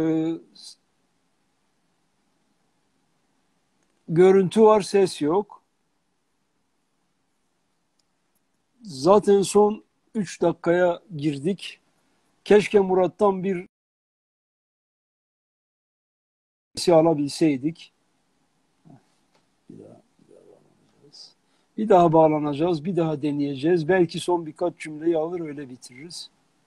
Görüntü var, ses yok. Zaten son üç dakikaya girdik. Keşke Murat'tan bir şey alabilseydik. Bir daha, bir daha bağlanacağız. Bir daha bağlanacağız, bir daha deneyeceğiz. Belki son birkaç cümleyi alır öyle bitiririz.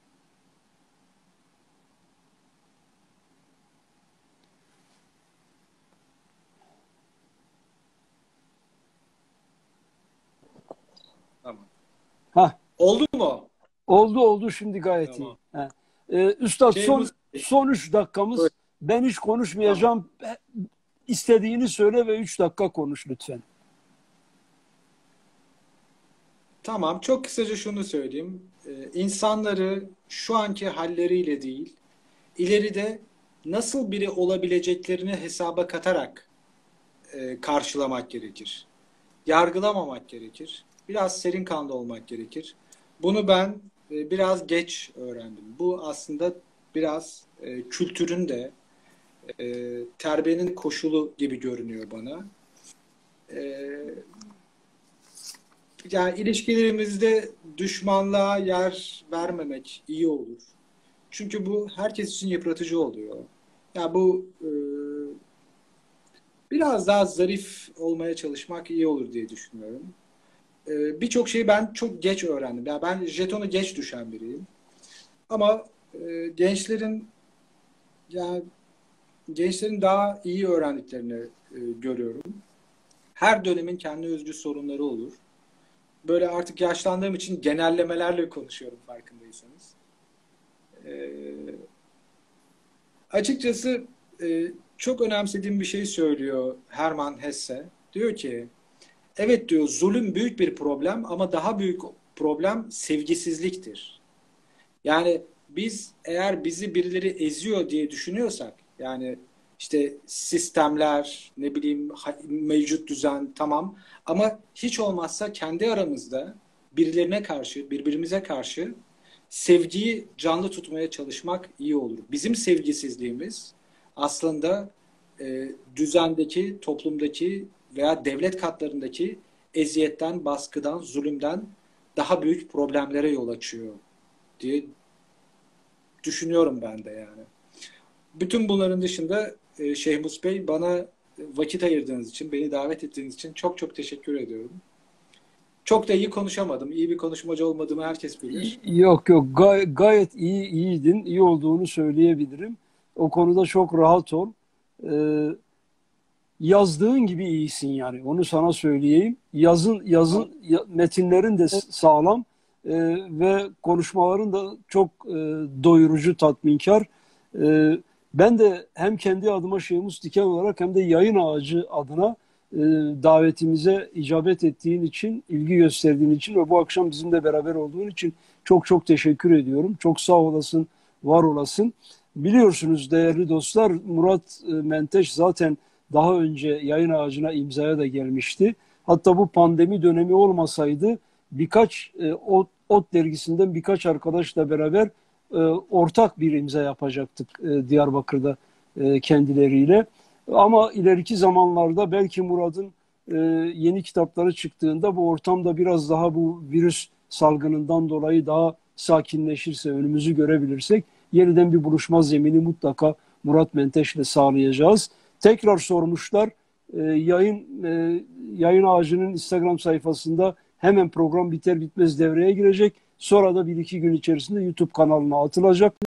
Tamam. Hah, Oldu mu? oldu oldu şimdi gayet Tamam. iyi. Heh. Ee, Üstad son Şeyhmus Bey. son üç dakikamız. Buyurun. Ben hiç Tamam. konuşmayacağım. İstediğini söyle ve üç dakika konuş lütfen. Tamam. Çok kısaca şunu söyleyeyim. Ee, insanları şu anki halleriyle değil, ileride nasıl biri olabileceklerini hesaba katarak e, karşılamak gerekir. Yargılamamak gerekir. Biraz serin kanlı olmak gerekir. Bunu ben e, biraz geç öğrendim. Bu aslında biraz e, kültürün de e, terbiyenin koşulu gibi görünüyor bana. E, yani ilişkilerimizde düşmanlığa yer vermemek iyi olur. Çünkü bu herkes için yıpratıcı oluyor. Ya bu e, biraz daha zarif olmaya çalışmak iyi olur diye düşünüyorum. E, birçok şeyi ben çok geç öğrendim. Ya ben jetonu geç düşen biriyim. Ama e, gençlerin ya gençlerin daha iyi öğrendiklerini e, görüyorum. Her dönemin kendi özgü sorunları olur. Böyle artık yaşlandığım için genellemelerle konuşuyorum farkındaysanız. E, açıkçası e, çok önemsediğim bir şey söylüyor Hermann Hesse. Diyor ki, evet diyor zulüm büyük bir problem ama daha büyük problem sevgisizliktir. Yani biz eğer bizi birileri eziyor diye düşünüyorsak yani işte sistemler ne bileyim mevcut düzen tamam ama hiç olmazsa kendi aramızda birilerine karşı birbirimize karşı sevgiyi canlı tutmaya çalışmak iyi olur. Bizim sevgisizliğimiz aslında e, düzendeki, toplumdaki veya devlet katlarındaki eziyetten, baskıdan, zulümden daha büyük problemlere yol açıyor diye düşünüyorum ben de yani. Bütün bunların dışında e, Şeyhmus Bey bana vakit ayırdığınız için, beni davet ettiğiniz için çok çok teşekkür ediyorum. Çok da iyi konuşamadım. İyi bir konuşmacı olmadığımı herkes bilir. Yok yok gay gayet iyi iyiydin. İyi olduğunu söyleyebilirim. O konuda çok rahat ol. Ee, yazdığın gibi iyisin yani. Onu sana söyleyeyim. Yazın yazın ya- metinlerin de s- sağlam Ee, ve konuşmaların da çok e, doyurucu, tatminkar. Ee, ben de hem kendi adıma Şeyhmus Diken olarak hem de Yayın Ağacı adına e, davetimize icabet ettiğin için, ilgi gösterdiğin için ve bu akşam bizimle beraber olduğun için çok çok teşekkür ediyorum. Çok sağ olasın, var olasın. Biliyorsunuz değerli dostlar, Murat e, Menteş zaten daha önce Yayın Ağacı'na imzaya da gelmişti. Hatta bu pandemi dönemi olmasaydı birkaç e, Ot, Ot dergisinden birkaç arkadaşla beraber e, ortak bir imza yapacaktık e, Diyarbakır'da e, kendileriyle. Ama ileriki zamanlarda belki Murat'ın e, yeni kitapları çıktığında bu ortamda biraz daha bu virüs salgınından dolayı daha sakinleşirse, önümüzü görebilirsek yeniden bir buluşma zemini mutlaka Murat Menteş'le sağlayacağız. Tekrar sormuşlar. E, yayın e, Yayın Ağacı'nın Instagram sayfasında hemen program biter bitmez devreye girecek. Sonra da bir iki gün içerisinde YouTube kanalına atılacak.